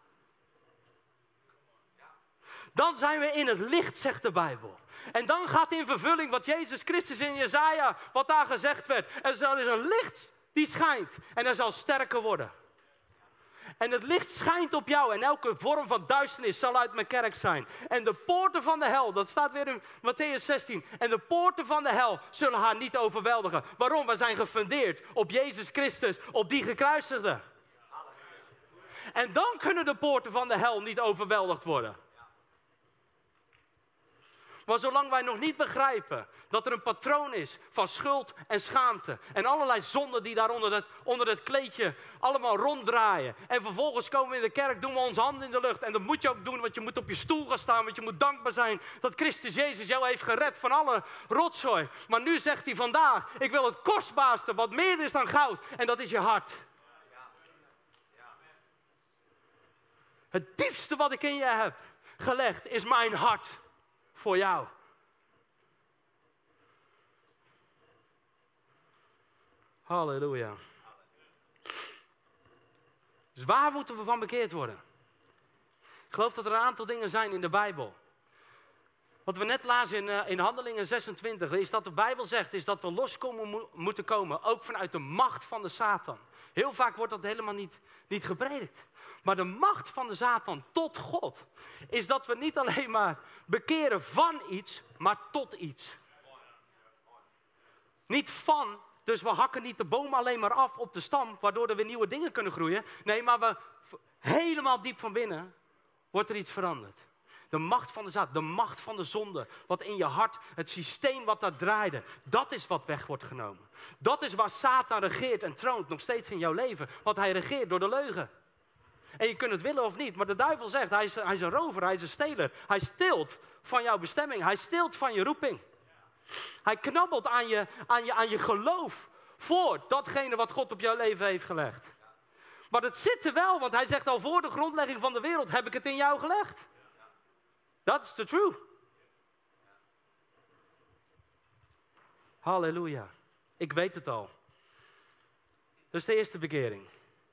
dan zijn we in het licht, zegt de Bijbel. En dan gaat in vervulling wat Jezus Christus in Jesaja, wat daar gezegd werd. Er is een licht die schijnt en er zal sterker worden. En het licht schijnt op jou en elke vorm van duisternis zal uit mijn kerk zijn. En de poorten van de hel, dat staat weer in Mattheüs 16. En de poorten van de hel zullen haar niet overweldigen. Waarom? We zijn gefundeerd op Jezus Christus, op die gekruisigde. En dan kunnen de poorten van de hel niet overweldigd worden. Maar zolang wij nog niet begrijpen dat er een patroon is van schuld en schaamte en allerlei zonden die daar onder het kleedje allemaal ronddraaien. En vervolgens komen we in de kerk, doen we onze handen in de lucht. En dat moet je ook doen, want je moet op je stoel gaan staan, want je moet dankbaar zijn dat Christus Jezus jou heeft gered van alle rotzooi. Maar nu zegt hij vandaag, ik wil het kostbaarste wat meer is dan goud en dat is je hart. Het diepste wat ik in je heb gelegd is mijn hart. Voor jou. Halleluja. Dus waar moeten we van bekeerd worden? Ik geloof dat er een aantal dingen zijn in de Bijbel. Wat we net lazen in Handelingen 26 is dat de Bijbel zegt is dat we moeten komen, ook vanuit de macht van de Satan. Heel vaak wordt dat helemaal niet gepredikt. Maar de macht van de Satan tot God is dat we niet alleen maar bekeren van iets, maar tot iets. Niet van, dus we hakken niet de boom alleen maar af op de stam, waardoor er weer nieuwe dingen kunnen groeien. Nee, maar helemaal diep van binnen wordt er iets veranderd. De macht van de Satan, de macht van de zonde, wat in je hart, het systeem wat daar draaide, dat is wat weg wordt genomen. Dat is waar Satan regeert en troont nog steeds in jouw leven, want hij regeert door de leugen. En je kunt het willen of niet, maar de duivel zegt, hij is een rover, hij is een steler. Hij steelt van jouw bestemming, hij steelt van je roeping. Hij knabbelt aan je geloof voor datgene wat God op jouw leven heeft gelegd. Maar het zit er wel, want hij zegt al voor de grondlegging van de wereld heb ik het in jou gelegd. That's the truth. Halleluja. Ik weet het al. Dat is de eerste bekering.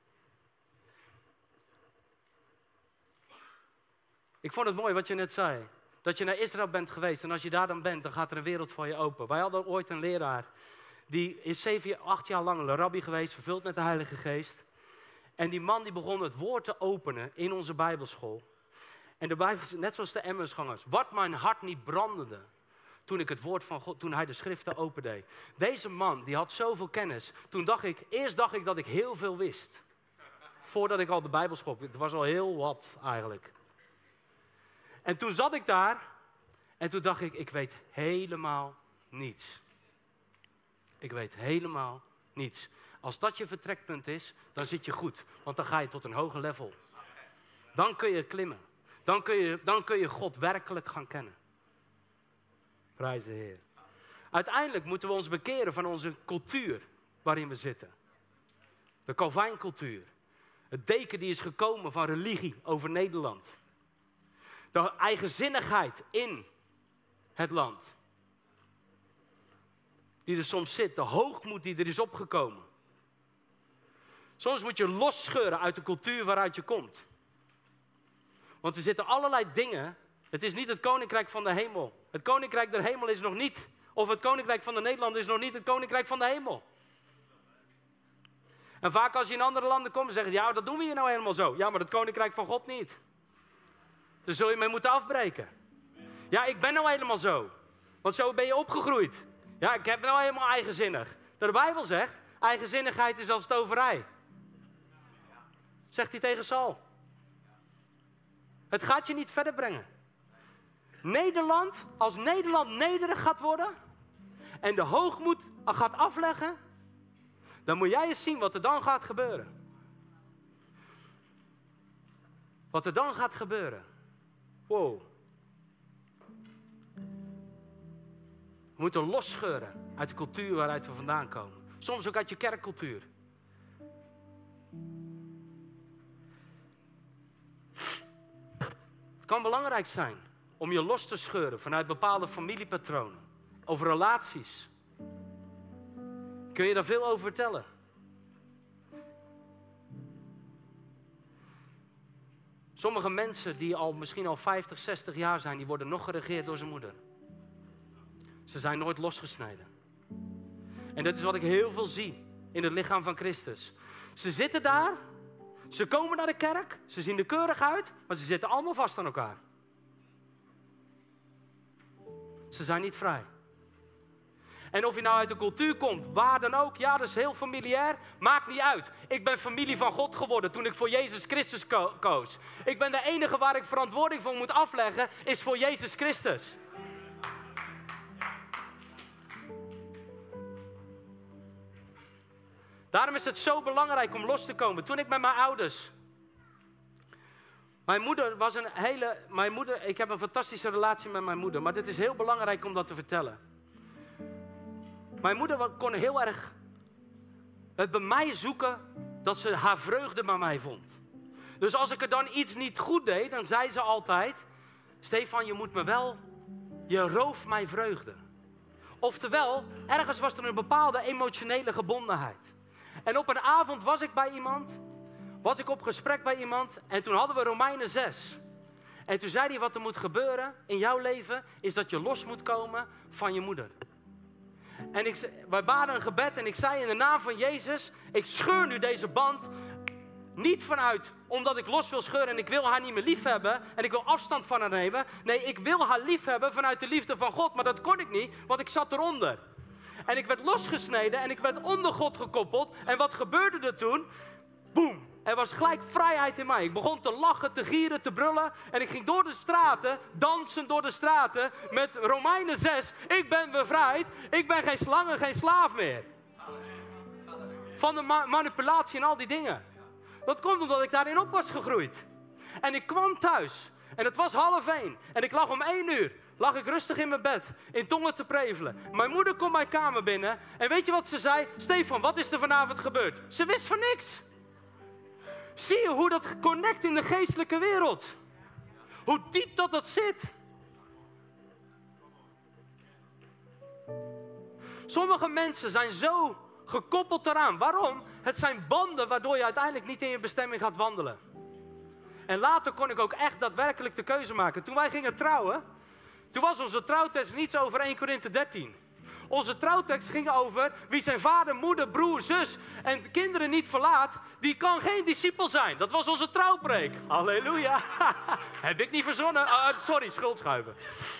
Ik vond het mooi wat je net zei. Dat je naar Israël bent geweest en als je daar dan bent, dan gaat er een wereld voor je open. Wij hadden ooit een leraar, die is 8 jaar lang een rabbi geweest, vervuld met de Heilige Geest. En die man die begon het woord te openen in onze Bijbelschool. En de Bijbel, net zoals de Emmausgangers, wat mijn hart niet brandde toen ik het woord van God, toen hij de schriften opendeed. Deze man, die had zoveel kennis. Eerst dacht ik dat ik heel veel wist. Voordat ik al de Bijbelschool, het was al heel wat eigenlijk. En toen zat ik daar en toen dacht ik weet helemaal niets. Ik weet helemaal niets. Als dat je vertrekpunt is, dan zit je goed. Want dan ga je tot een hoger level. Dan kun je klimmen. Dan kun je God werkelijk gaan kennen. Prijs de Heer. Uiteindelijk moeten we ons bekeren van onze cultuur waarin we zitten. De Calvijncultuur. Het deken die is gekomen van religie over Nederland. De eigenzinnigheid in het land. Die er soms zit. De hoogmoed die er is opgekomen. Soms moet je losscheuren uit de cultuur waaruit je komt. Want er zitten allerlei dingen. Het is niet het koninkrijk van de hemel. Het koninkrijk der hemel is nog niet. Of het koninkrijk van de Nederlanden is nog niet het koninkrijk van de hemel. En vaak als je in andere landen komt, zeggen ja, dat doen we hier nou helemaal zo. Ja, maar het koninkrijk van God niet. Daar zul je mee moeten afbreken. Ja, ik ben nou helemaal zo. Want zo ben je opgegroeid. Ja, ik heb nou helemaal eigenzinnig. De Bijbel zegt, eigenzinnigheid is als toverij. Zegt hij tegen Saul. Het gaat je niet verder brengen. Nederland, als Nederland nederig gaat worden en de hoogmoed gaat afleggen, dan moet jij eens zien wat er dan gaat gebeuren. Wat er dan gaat gebeuren. Wow. We moeten losscheuren uit de cultuur waaruit we vandaan komen. Soms ook uit je kerkcultuur. kan belangrijk zijn om je los te scheuren vanuit bepaalde familiepatronen. Over relaties. Kun je daar veel over vertellen? Sommige mensen die misschien al 50, 60 jaar zijn, die worden nog geregeerd door zijn moeder. Ze zijn nooit losgesneden. En dat is wat ik heel veel zie in het lichaam van Christus. Ze zitten daar, ze komen naar de kerk, ze zien er keurig uit, maar ze zitten allemaal vast aan elkaar. Ze zijn niet vrij. En of je nou uit de cultuur komt, waar dan ook, ja, dat is heel familiair, maakt niet uit. Ik ben familie van God geworden toen ik voor Jezus Christus koos. Ik ben de enige waar ik verantwoording voor moet afleggen, is voor Jezus Christus. Daarom is het zo belangrijk om los te komen. Toen ik met mijn ouders... Ik heb een fantastische relatie met mijn moeder, maar dit is heel belangrijk om dat te vertellen. Mijn moeder kon heel erg het bij mij zoeken dat ze haar vreugde bij mij vond. Dus als ik er dan iets niet goed deed, dan zei ze altijd... Stefan, je rooft mij vreugde. Oftewel, ergens was er een bepaalde emotionele gebondenheid. En op een avond was ik op gesprek bij iemand en toen hadden we Romeinen 6. En toen zei hij, wat er moet gebeuren in jouw leven, is dat je los moet komen van je moeder. En wij baden een gebed en ik zei in de naam van Jezus, ik scheur nu deze band. Niet vanuit omdat ik los wil scheuren en ik wil haar niet meer lief hebben en ik wil afstand van haar nemen. Nee, ik wil haar lief hebben vanuit de liefde van God, maar dat kon ik niet, want ik zat eronder. En ik werd losgesneden en ik werd onder God gekoppeld. En wat gebeurde er toen? Boem! Er was gelijk vrijheid in mij. Ik begon te lachen, te gieren, te brullen. En ik ging door de straten, dansen door de straten met Romeinen 6. Ik ben bevrijd. Ik ben geen slang en geen slaaf meer. Van de manipulatie en al die dingen. Dat komt omdat ik daarin op was gegroeid. En ik kwam thuis. En het was 12:30. En ik lag om 1:00. Lag ik rustig in mijn bed, in tongen te prevelen. Mijn moeder komt mijn kamer binnen. En weet je wat ze zei? Stefan, wat is er vanavond gebeurd? Ze wist van niks. Zie je hoe dat connect in de geestelijke wereld? Hoe diep dat zit? Sommige mensen zijn zo gekoppeld eraan. Waarom? Het zijn banden waardoor je uiteindelijk niet in je bestemming gaat wandelen. En later kon ik ook echt daadwerkelijk de keuze maken. Toen wij gingen trouwen, toen was onze trouwtekst niets over 1 Korinthe 13. Onze trouwtekst ging over wie zijn vader, moeder, broer, zus en kinderen niet verlaat, die kan geen discipel zijn. Dat was onze trouwpreek. Halleluja. Heb ik niet verzonnen. Sorry, schuldschuiven.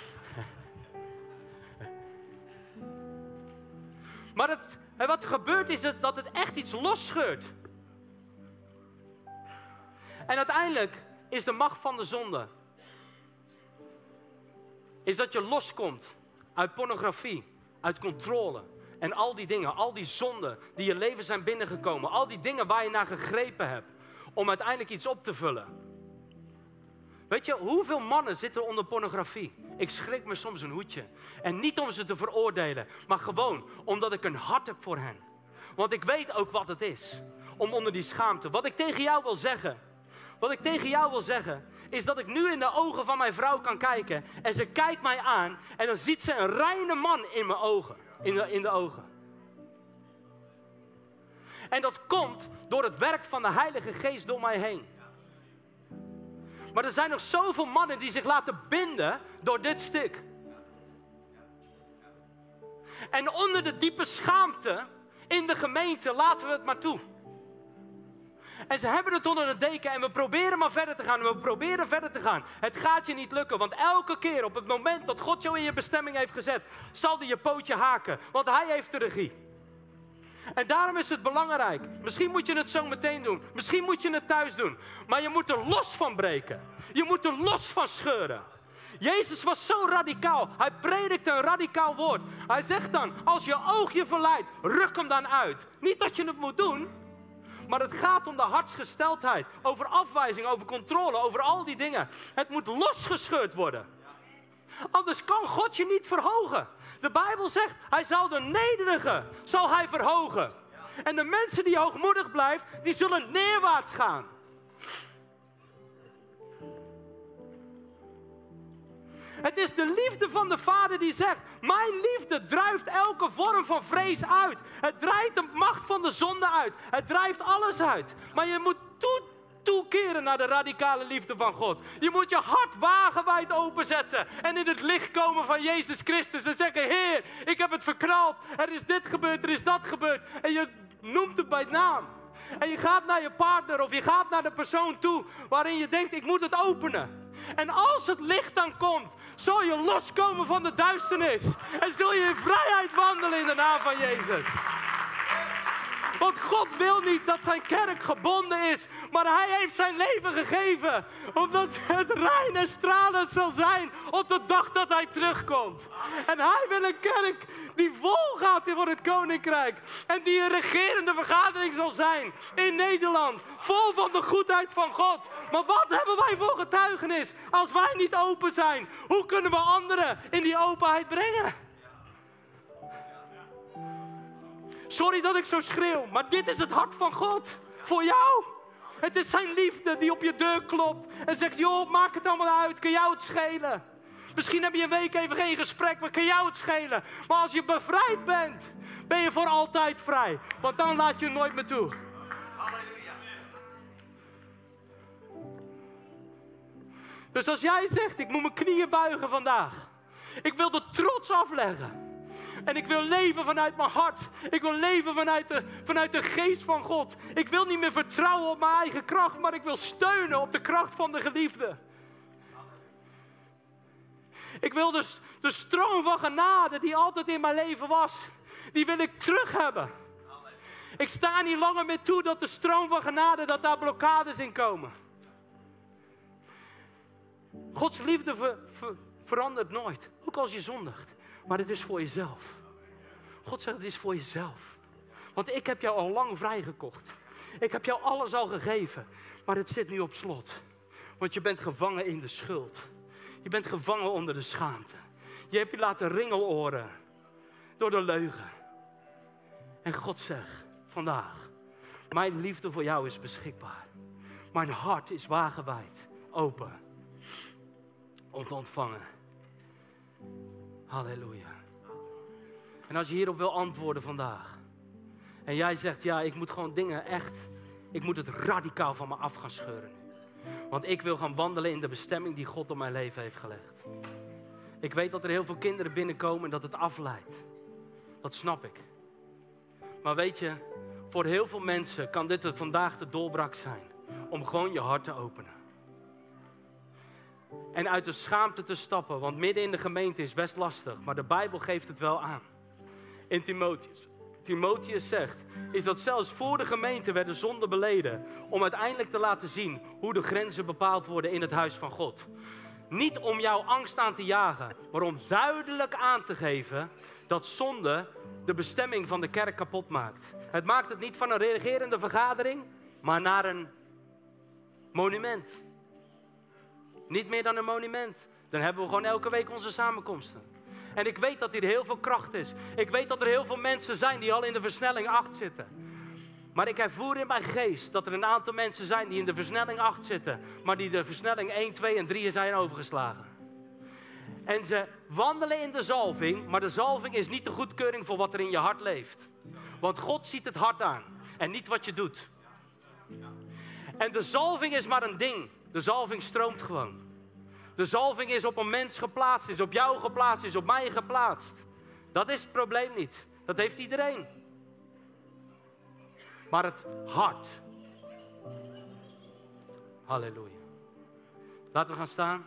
Maar wat er gebeurt is dat het echt iets losscheurt. En uiteindelijk is de macht van de zonde, is dat je loskomt uit pornografie, uit controle en al die dingen, al die zonden die je leven zijn binnengekomen, al die dingen waar je naar gegrepen hebt om uiteindelijk iets op te vullen. Weet je, hoeveel mannen zitten onder pornografie? Ik schrik me soms een hoedje. En niet om ze te veroordelen, maar gewoon omdat ik een hart heb voor hen. Want ik weet ook wat het is om onder die schaamte. Wat ik tegen jou wil zeggen, is dat ik nu in de ogen van mijn vrouw kan kijken. En ze kijkt mij aan en dan ziet ze een reine man in mijn ogen. In de ogen. En dat komt door het werk van de Heilige Geest door mij heen. Maar er zijn nog zoveel mannen die zich laten binden door dit stuk. En onder de diepe schaamte in de gemeente laten we het maar toe. En ze hebben het onder een deken en we proberen maar verder te gaan. En we proberen verder te gaan. Het gaat je niet lukken, want elke keer op het moment dat God jou in je bestemming heeft gezet, zal hij je pootje haken, want hij heeft de regie. En daarom is het belangrijk. Misschien moet je het zo meteen doen. Misschien moet je het thuis doen. Maar je moet er los van breken. Je moet er los van scheuren. Jezus was zo radicaal. Hij predikte een radicaal woord. Hij zegt dan, als je oog je verleidt, ruk hem dan uit. Niet dat je het moet doen. Maar het gaat om de hartsgesteldheid. Over afwijzing, over controle, over al die dingen. Het moet losgescheurd worden. Anders kan God je niet verhogen. De Bijbel zegt, hij zal de nederigen verhogen. En de mensen die hoogmoedig blijven, die zullen neerwaarts gaan. Het is de liefde van de Vader die zegt, mijn liefde drijft elke vorm van vrees uit. Het drijft de macht van de zonde uit. Het drijft alles uit. Maar je moet toekeren naar de radicale liefde van God. Je moet je hart wagenwijd openzetten en in het licht komen van Jezus Christus en zeggen, Heer, ik heb het verknald. Er is dit gebeurd, er is dat gebeurd. En je noemt het bij naam. En je gaat naar je partner of je gaat naar de persoon toe waarin je denkt, ik moet het openen. En als het licht dan komt, zul je loskomen van de duisternis. En zul je in vrijheid wandelen in de naam van Jezus. Want God wil niet dat zijn kerk gebonden is, maar hij heeft zijn leven gegeven. Omdat het rein en stralend zal zijn op de dag dat hij terugkomt. En hij wil een kerk die vol gaat voor het koninkrijk. En die een regerende vergadering zal zijn in Nederland. Vol van de goedheid van God. Maar wat hebben wij voor getuigenis als wij niet open zijn? Hoe kunnen we anderen in die openheid brengen? Sorry dat ik zo schreeuw, maar dit is het hart van God voor jou. Het is zijn liefde die op je deur klopt en zegt, joh, maak het allemaal uit, kan jou het schelen. Misschien heb je een week even geen gesprek, maar kan jou het schelen. Maar als je bevrijd bent, ben je voor altijd vrij. Want dan laat je nooit meer toe. Halleluja. Dus als jij zegt, ik moet mijn knieën buigen vandaag. Ik wil de trots afleggen. En ik wil leven vanuit mijn hart. Ik wil leven vanuit de geest van God. Ik wil niet meer vertrouwen op mijn eigen kracht, maar ik wil steunen op de kracht van de geliefde. Ik wil dus de stroom van genade die altijd in mijn leven was, die wil ik terug hebben. Ik sta niet langer meer toe dat de stroom van genade, dat daar blokkades in komen. Gods liefde verandert nooit, ook als je zondigt. Maar het is voor jezelf. God zegt, het is voor jezelf. Want ik heb jou al lang vrijgekocht. Ik heb jou alles al gegeven. Maar het zit nu op slot. Want je bent gevangen in de schuld. Je bent gevangen onder de schaamte. Je hebt je laten ringeloren door de leugen. En God zegt, vandaag, mijn liefde voor jou is beschikbaar. Mijn hart is wagenwijd open om te ontvangen. Halleluja. En als je hierop wil antwoorden vandaag. En jij zegt, ja, ik moet gewoon dingen echt. Ik moet het radicaal van me af gaan scheuren nu. Want ik wil gaan wandelen in de bestemming die God op mijn leven heeft gelegd. Ik weet dat er heel veel kinderen binnenkomen en dat het afleidt. Dat snap ik. Maar weet je, voor heel veel mensen kan dit vandaag de doorbraak zijn. Om gewoon je hart te openen. En uit de schaamte te stappen, want midden in de gemeente is best lastig. Maar de Bijbel geeft het wel aan. In Timotheus zegt, is dat zelfs voor de gemeente werden zonden beleden. Om uiteindelijk te laten zien hoe de grenzen bepaald worden in het huis van God. Niet om jouw angst aan te jagen, maar om duidelijk aan te geven dat zonde de bestemming van de kerk kapot maakt. Het maakt het niet van een regerende vergadering, maar naar een monument. Niet meer dan een monument. Dan hebben we gewoon elke week onze samenkomsten. En ik weet dat hier heel veel kracht is. Ik weet dat er heel veel mensen zijn die al in de versnelling 8 zitten. Maar ik ervoer in mijn geest dat er een aantal mensen zijn die in de versnelling 8 zitten. Maar die de versnelling 1, 2 en 3 zijn overgeslagen. En ze wandelen in de zalving. Maar de zalving is niet de goedkeuring voor wat er in je hart leeft. Want God ziet het hart aan. En niet wat je doet. En de zalving is maar een ding. De zalving stroomt gewoon. De zalving is op een mens geplaatst, is op jou geplaatst, is op mij geplaatst. Dat is het probleem niet. Dat heeft iedereen. Maar het hart. Halleluja. Laten we gaan staan.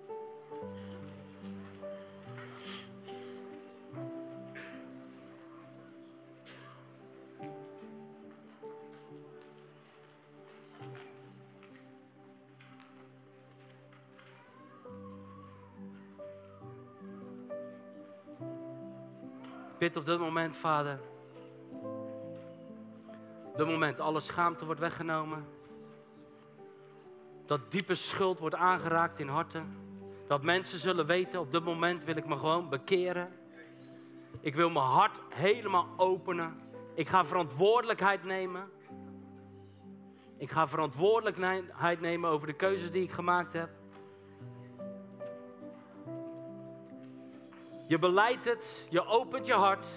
Ik bid op dit moment, Vader. Op dit moment alle schaamte wordt weggenomen. Dat diepe schuld wordt aangeraakt in harten. Dat mensen zullen weten, op dit moment wil ik me gewoon bekeren. Ik wil mijn hart helemaal openen. Ik ga verantwoordelijkheid nemen. Ik ga verantwoordelijkheid nemen over de keuzes die ik gemaakt heb. Je belijdt het, je opent je hart.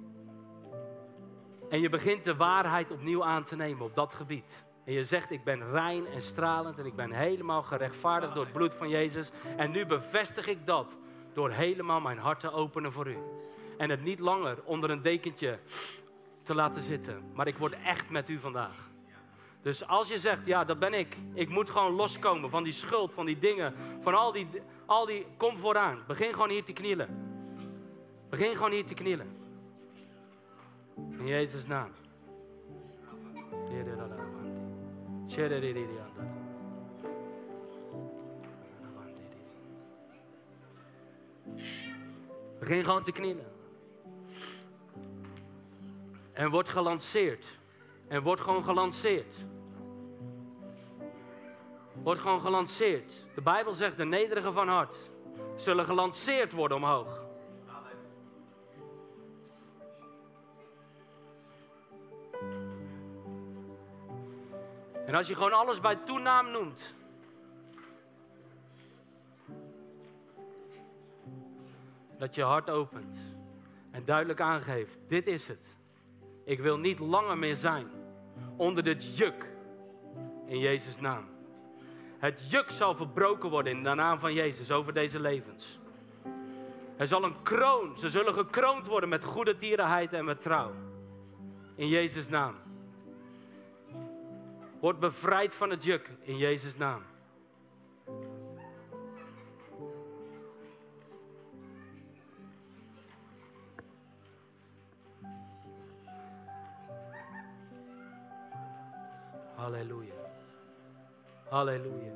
En je begint de waarheid opnieuw aan te nemen op dat gebied. En je zegt, ik ben rein en stralend en ik ben helemaal gerechtvaardigd door het bloed van Jezus. En nu bevestig ik dat door helemaal mijn hart te openen voor u. En het niet langer onder een dekentje te laten zitten. Maar ik word echt met u vandaag. Dus als je zegt, ja, dat ben ik. Ik moet gewoon loskomen van die schuld, van die dingen. Van al die, kom vooraan. Begin gewoon hier te knielen. Begin gewoon hier te knielen. In Jezus' naam. Begin gewoon te knielen. En word gelanceerd. En word gewoon gelanceerd. Word gewoon gelanceerd. De Bijbel zegt, de nederigen van hart zullen gelanceerd worden omhoog. En als je gewoon alles bij toenaam noemt. Dat je hart opent. En duidelijk aangeeft, dit is het. Ik wil niet langer meer zijn onder dit juk. In Jezus' naam. Het juk zal verbroken worden in de naam van Jezus over deze levens. Er zal een kroon, ze zullen gekroond worden met goede tierenheid en met trouw. In Jezus' naam. Word bevrijd van het juk in Jezus' naam. Halleluja. Halleluja.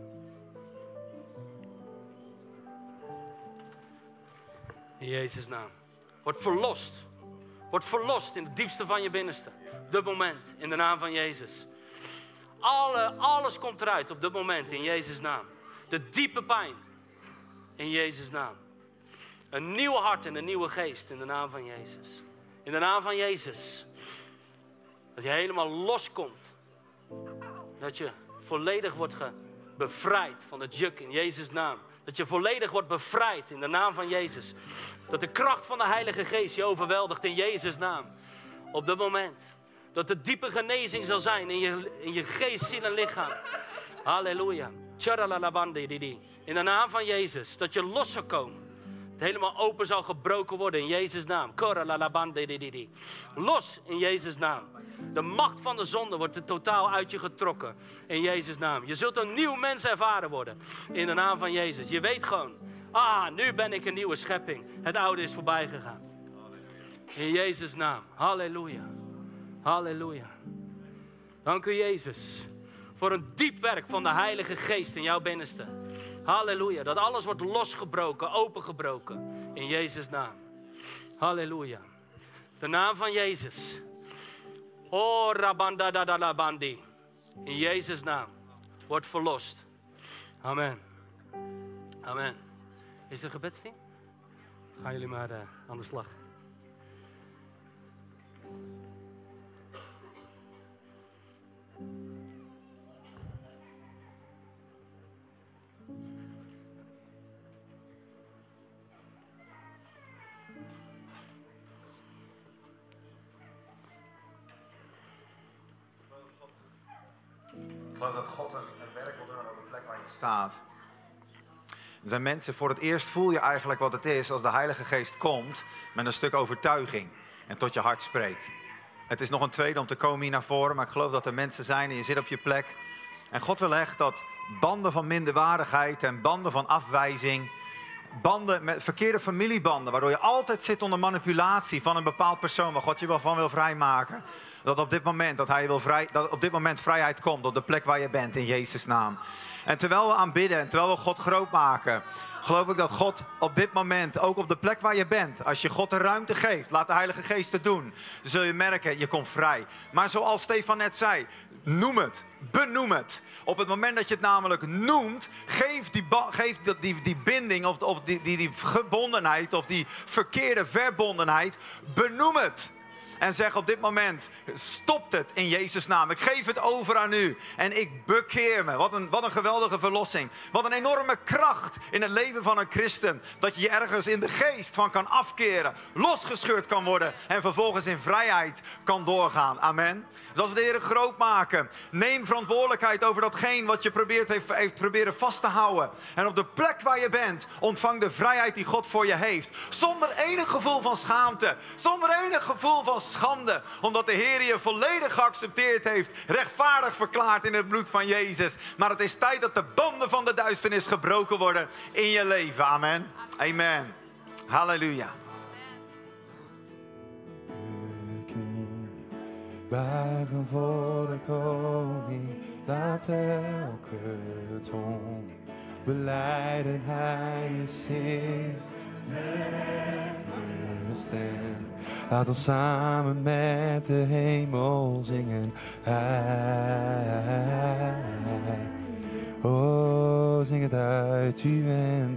In Jezus' naam. Word verlost. Word verlost in het diepste van je binnenste. Op dit moment, in de naam van Jezus. Alles komt eruit op dit moment, in Jezus' naam. De diepe pijn, in Jezus' naam. Een nieuw hart en een nieuwe geest, in de naam van Jezus. In de naam van Jezus. Dat je helemaal loskomt. Dat je volledig wordt bevrijd van het juk, in Jezus' naam. Dat je volledig wordt bevrijd in de naam van Jezus. Dat de kracht van de Heilige Geest je overweldigt in Jezus' naam. Op dit moment. Dat de diepe genezing zal zijn in je geest, ziel en lichaam. Halleluja. In de naam van Jezus. Dat je los zal komen. Het helemaal open zal gebroken worden in Jezus' naam. Los in Jezus' naam. De macht van de zonde wordt er totaal uit je getrokken. In Jezus' naam. Je zult een nieuw mens ervaren worden. In de naam van Jezus. Je weet gewoon. Nu ben ik een nieuwe schepping. Het oude is voorbij gegaan. In Jezus' naam. Halleluja. Halleluja. Dank u Jezus. Voor een diep werk van de Heilige Geest in jouw binnenste. Halleluja. Dat alles wordt losgebroken, opengebroken. In Jezus' naam. Halleluja. De naam van Jezus. Oh, rabandadadalabandi. In Jezus' naam. Wordt verlost. Amen. Amen. Is er een gebedsteam? Gaan jullie maar aan de slag. Ik geloof dat God een werk wil doen op de plek waar je staat. Er zijn mensen, voor het eerst voel je eigenlijk wat het is als de Heilige Geest komt met een stuk overtuiging en tot je hart spreekt. Het is nog een tweede om te komen hier naar voren, maar ik geloof dat er mensen zijn en je zit op je plek. En God wil echt dat banden van minderwaardigheid en banden van afwijzing, banden met verkeerde familiebanden, waardoor je altijd zit onder manipulatie van een bepaald persoon waar God je wel van wil vrijmaken. Dat op dit moment, dat op dit moment vrijheid komt op de plek waar je bent in Jezus' naam. En terwijl we aanbidden en terwijl we God groot maken, geloof ik dat God op dit moment, ook op de plek waar je bent, als je God de ruimte geeft, laat de Heilige Geest het doen, dan zul je merken, je komt vrij. Maar zoals Stefan net zei, noem het, benoem het. Op het moment dat je het namelijk noemt, geef die binding of die gebondenheid of die verkeerde verbondenheid, benoem het. En zeg op dit moment, stopt het in Jezus' naam. Ik geef het over aan u. En ik bekeer me. Wat een geweldige verlossing. Wat een enorme kracht in het leven van een christen. Dat je je ergens in de geest van kan afkeren. Losgescheurd kan worden. En vervolgens in vrijheid kan doorgaan. Amen. Dus als we de Heer groot maken. Neem verantwoordelijkheid over datgene wat je heeft proberen vast te houden. En op de plek waar je bent. Ontvang de vrijheid die God voor je heeft. Zonder enig gevoel van schaamte. Zonder enig gevoel van schande. Omdat de Heer je volledig geaccepteerd heeft. Rechtvaardig verklaard in het bloed van Jezus. Maar het is tijd dat de banden van de duisternis gebroken worden in je leven. Amen. Amen. Halleluja. Buigen voor de koning, laat elke tong belijden, hij is Heer. Laat ons samen met de hemel zingen. Oh, zing het uit, u bent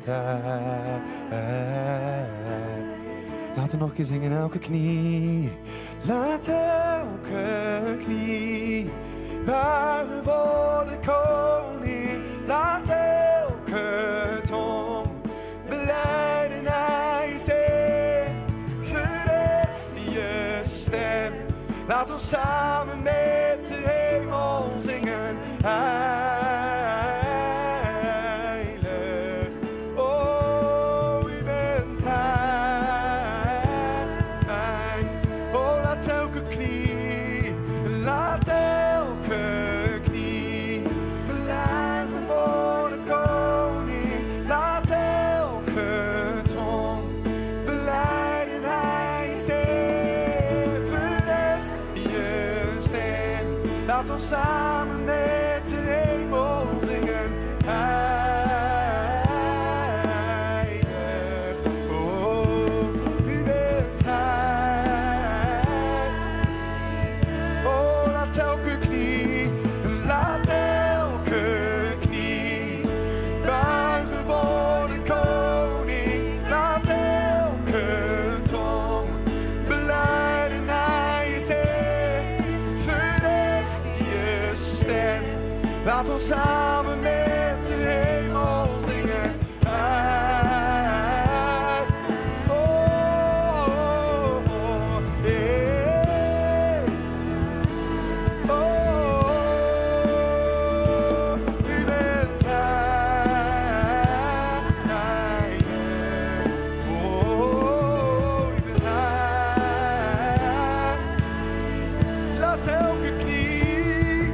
hij. Laten we nog een keer zingen, elke knie. Laat elke knie buigen voor de koning. Laat elke tong belijden, hij is Heer. Verhef je stem. Laat ons samen met de hemel zingen. Heilig, oh, u bent heilig. Oh, laat elke knie buigen voor de koning. Laat elke tong belijden, hij is Heer. Verhef je stem. Laat ons samen met de hemel zingen. Heilig, oh, u bent heilig. Oh, laat elke knie buigen voor de koning. Laat elke tong belijden, hij is Heer. Verhef je stem. Laat ons samen met de hemel zingen. Oh, yeah. Oh, u bent heilig. Oh, u bent heilig. Laat elke knie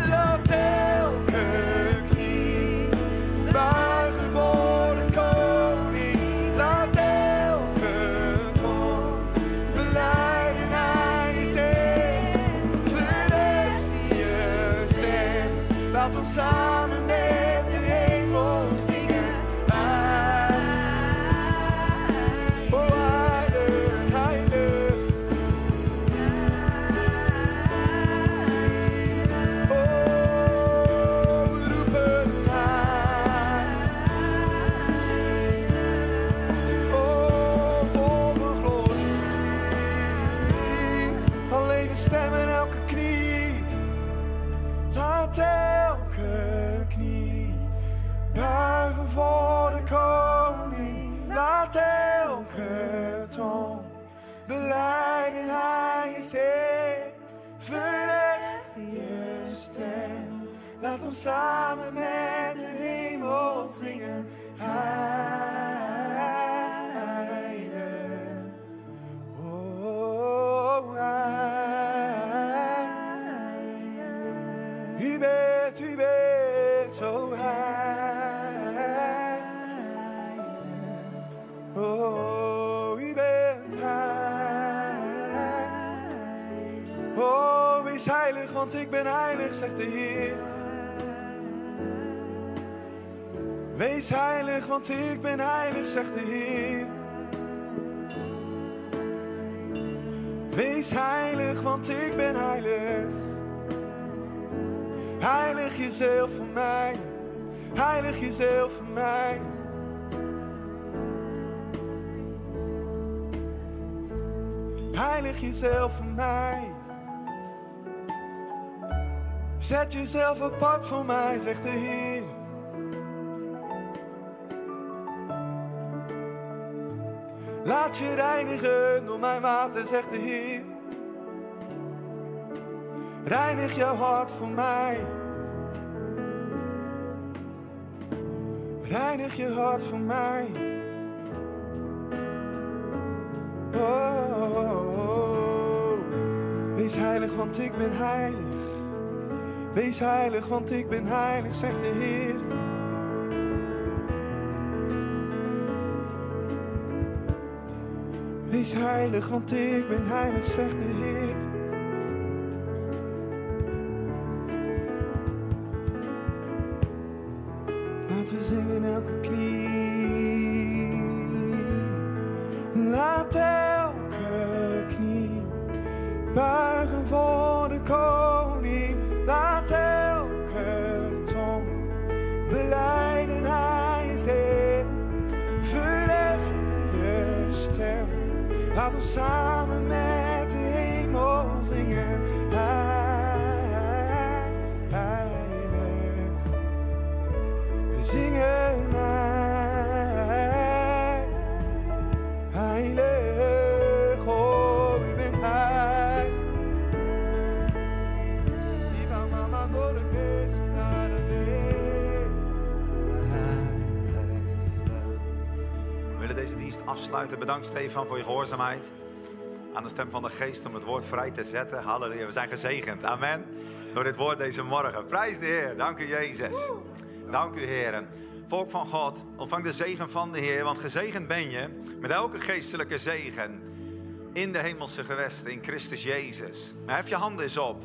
buigen voor de koning. Laat elke tong belijden, hij is Heer. Verhef je stem. Laat ons samen met de hemel zingen. Oh, heilig, heilig. Oh, we roepen oh, vol van glorie. Alleen de stem en elke knie. Laat elke knie buigen voor de koning. Laat elke tong belijden, hij is Heer. Verhef je stem. Laat ons samen met de hemel zingen. Heilig, oh, heilig. U bent zo heilig. Oh, u bent heilig. Oh, wees heilig, want ik ben heilig, zegt de Heer. Wees heilig, want ik ben heilig, zegt de Heer. Wees heilig, want ik ben heilig. Heilig jezelf voor mij. Heilig jezelf voor mij. Heilig jezelf voor mij. Zet jezelf apart voor mij, zegt de Heer. Laat je reinigen door mijn water, zegt de Heer. Reinig jouw hart voor mij. Reinig je hart voor mij. Oh, wees heilig, want ik ben heilig. Wees heilig, want ik ben heilig, zegt de Heer. Wees heilig, want ik ben heilig, zegt de Heer. Laten we zingen elke knie. Laat elke knie buigen voor de koning. Laat elke tong belijden hij is Heer. Verhef je stem. Laat ons samen met de hemel zingen. Heilig. We zingen heilig. Oh, u bent heilig. We willen deze dienst afsluiten. Bedankt Stefan voor je gehoorzaamheid aan de stem van de geest om het woord vrij te zetten. Halleluja, we zijn gezegend. Amen. Door dit woord deze morgen. Prijs de Heer. Dank u Jezus. Dank u Heer. Volk van God, ontvang de zegen van de Heer. Want gezegend ben je met elke geestelijke zegen in de hemelse gewesten in Christus Jezus. Maar hef je handen eens op.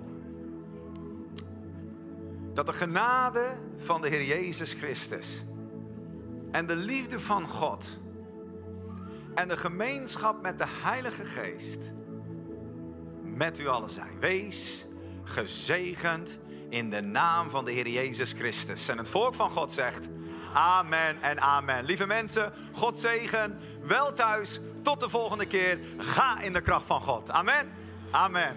Dat de genade van de Heer Jezus Christus en de liefde van God en de gemeenschap met de Heilige Geest met u allen zijn. Wees gezegend in de naam van de Heer Jezus Christus. En het volk van God zegt amen en amen. Lieve mensen, God zegen, wel thuis, tot de volgende keer. Ga in de kracht van God. Amen. Amen.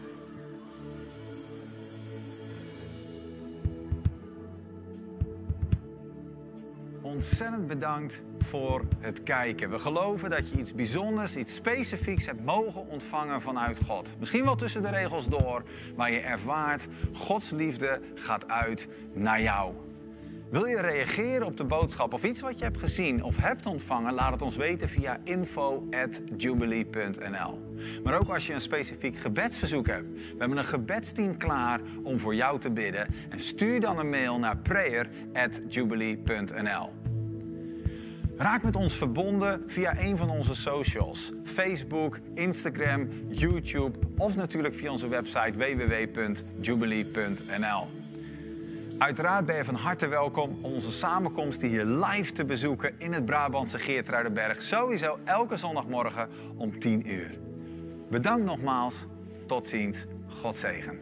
Ontzettend bedankt voor het kijken. We geloven dat je iets bijzonders, iets specifieks hebt mogen ontvangen vanuit God. Misschien wel tussen de regels door, maar je ervaart Gods liefde gaat uit naar jou. Wil je reageren op de boodschap of iets wat je hebt gezien of hebt ontvangen? Laat het ons weten via info@jubilee.nl. Maar ook als je een specifiek gebedsverzoek hebt. We hebben een gebedsteam klaar om voor jou te bidden. En stuur dan een mail naar prayer@jubilee.nl. Raak met ons verbonden via een van onze socials. Facebook, Instagram, YouTube of natuurlijk via onze website www.jubilee.nl. Uiteraard ben je van harte welkom om onze samenkomsten hier live te bezoeken in het Brabantse Geertruidenberg. Sowieso elke zondagmorgen om 10 uur. Bedankt nogmaals. Tot ziens. God zegen.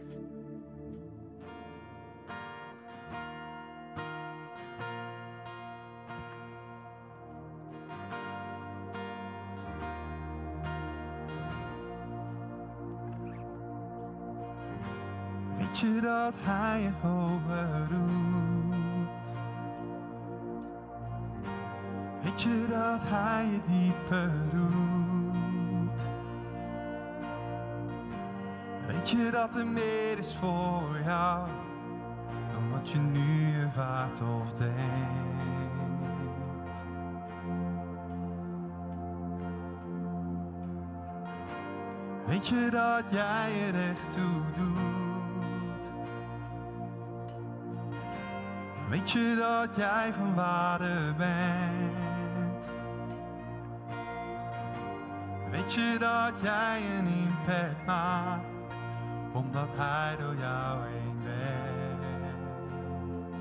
Weet je dat hij je hoger roept? Weet je dat hij je dieper roept? Weet je dat er meer is voor jou dan wat je nu ervaart of denkt? Weet je dat jij er echt toe doet? Weet je dat jij van waarde bent? Weet je dat jij een impact maakt, omdat hij door jou heen werkt?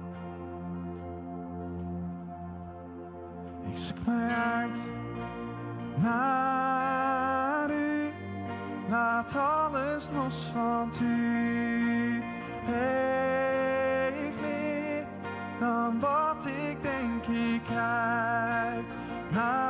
Ik zoek mij uit naar u, laat alles los, want u heeft meer dan wat ik denk. Ik kijk naar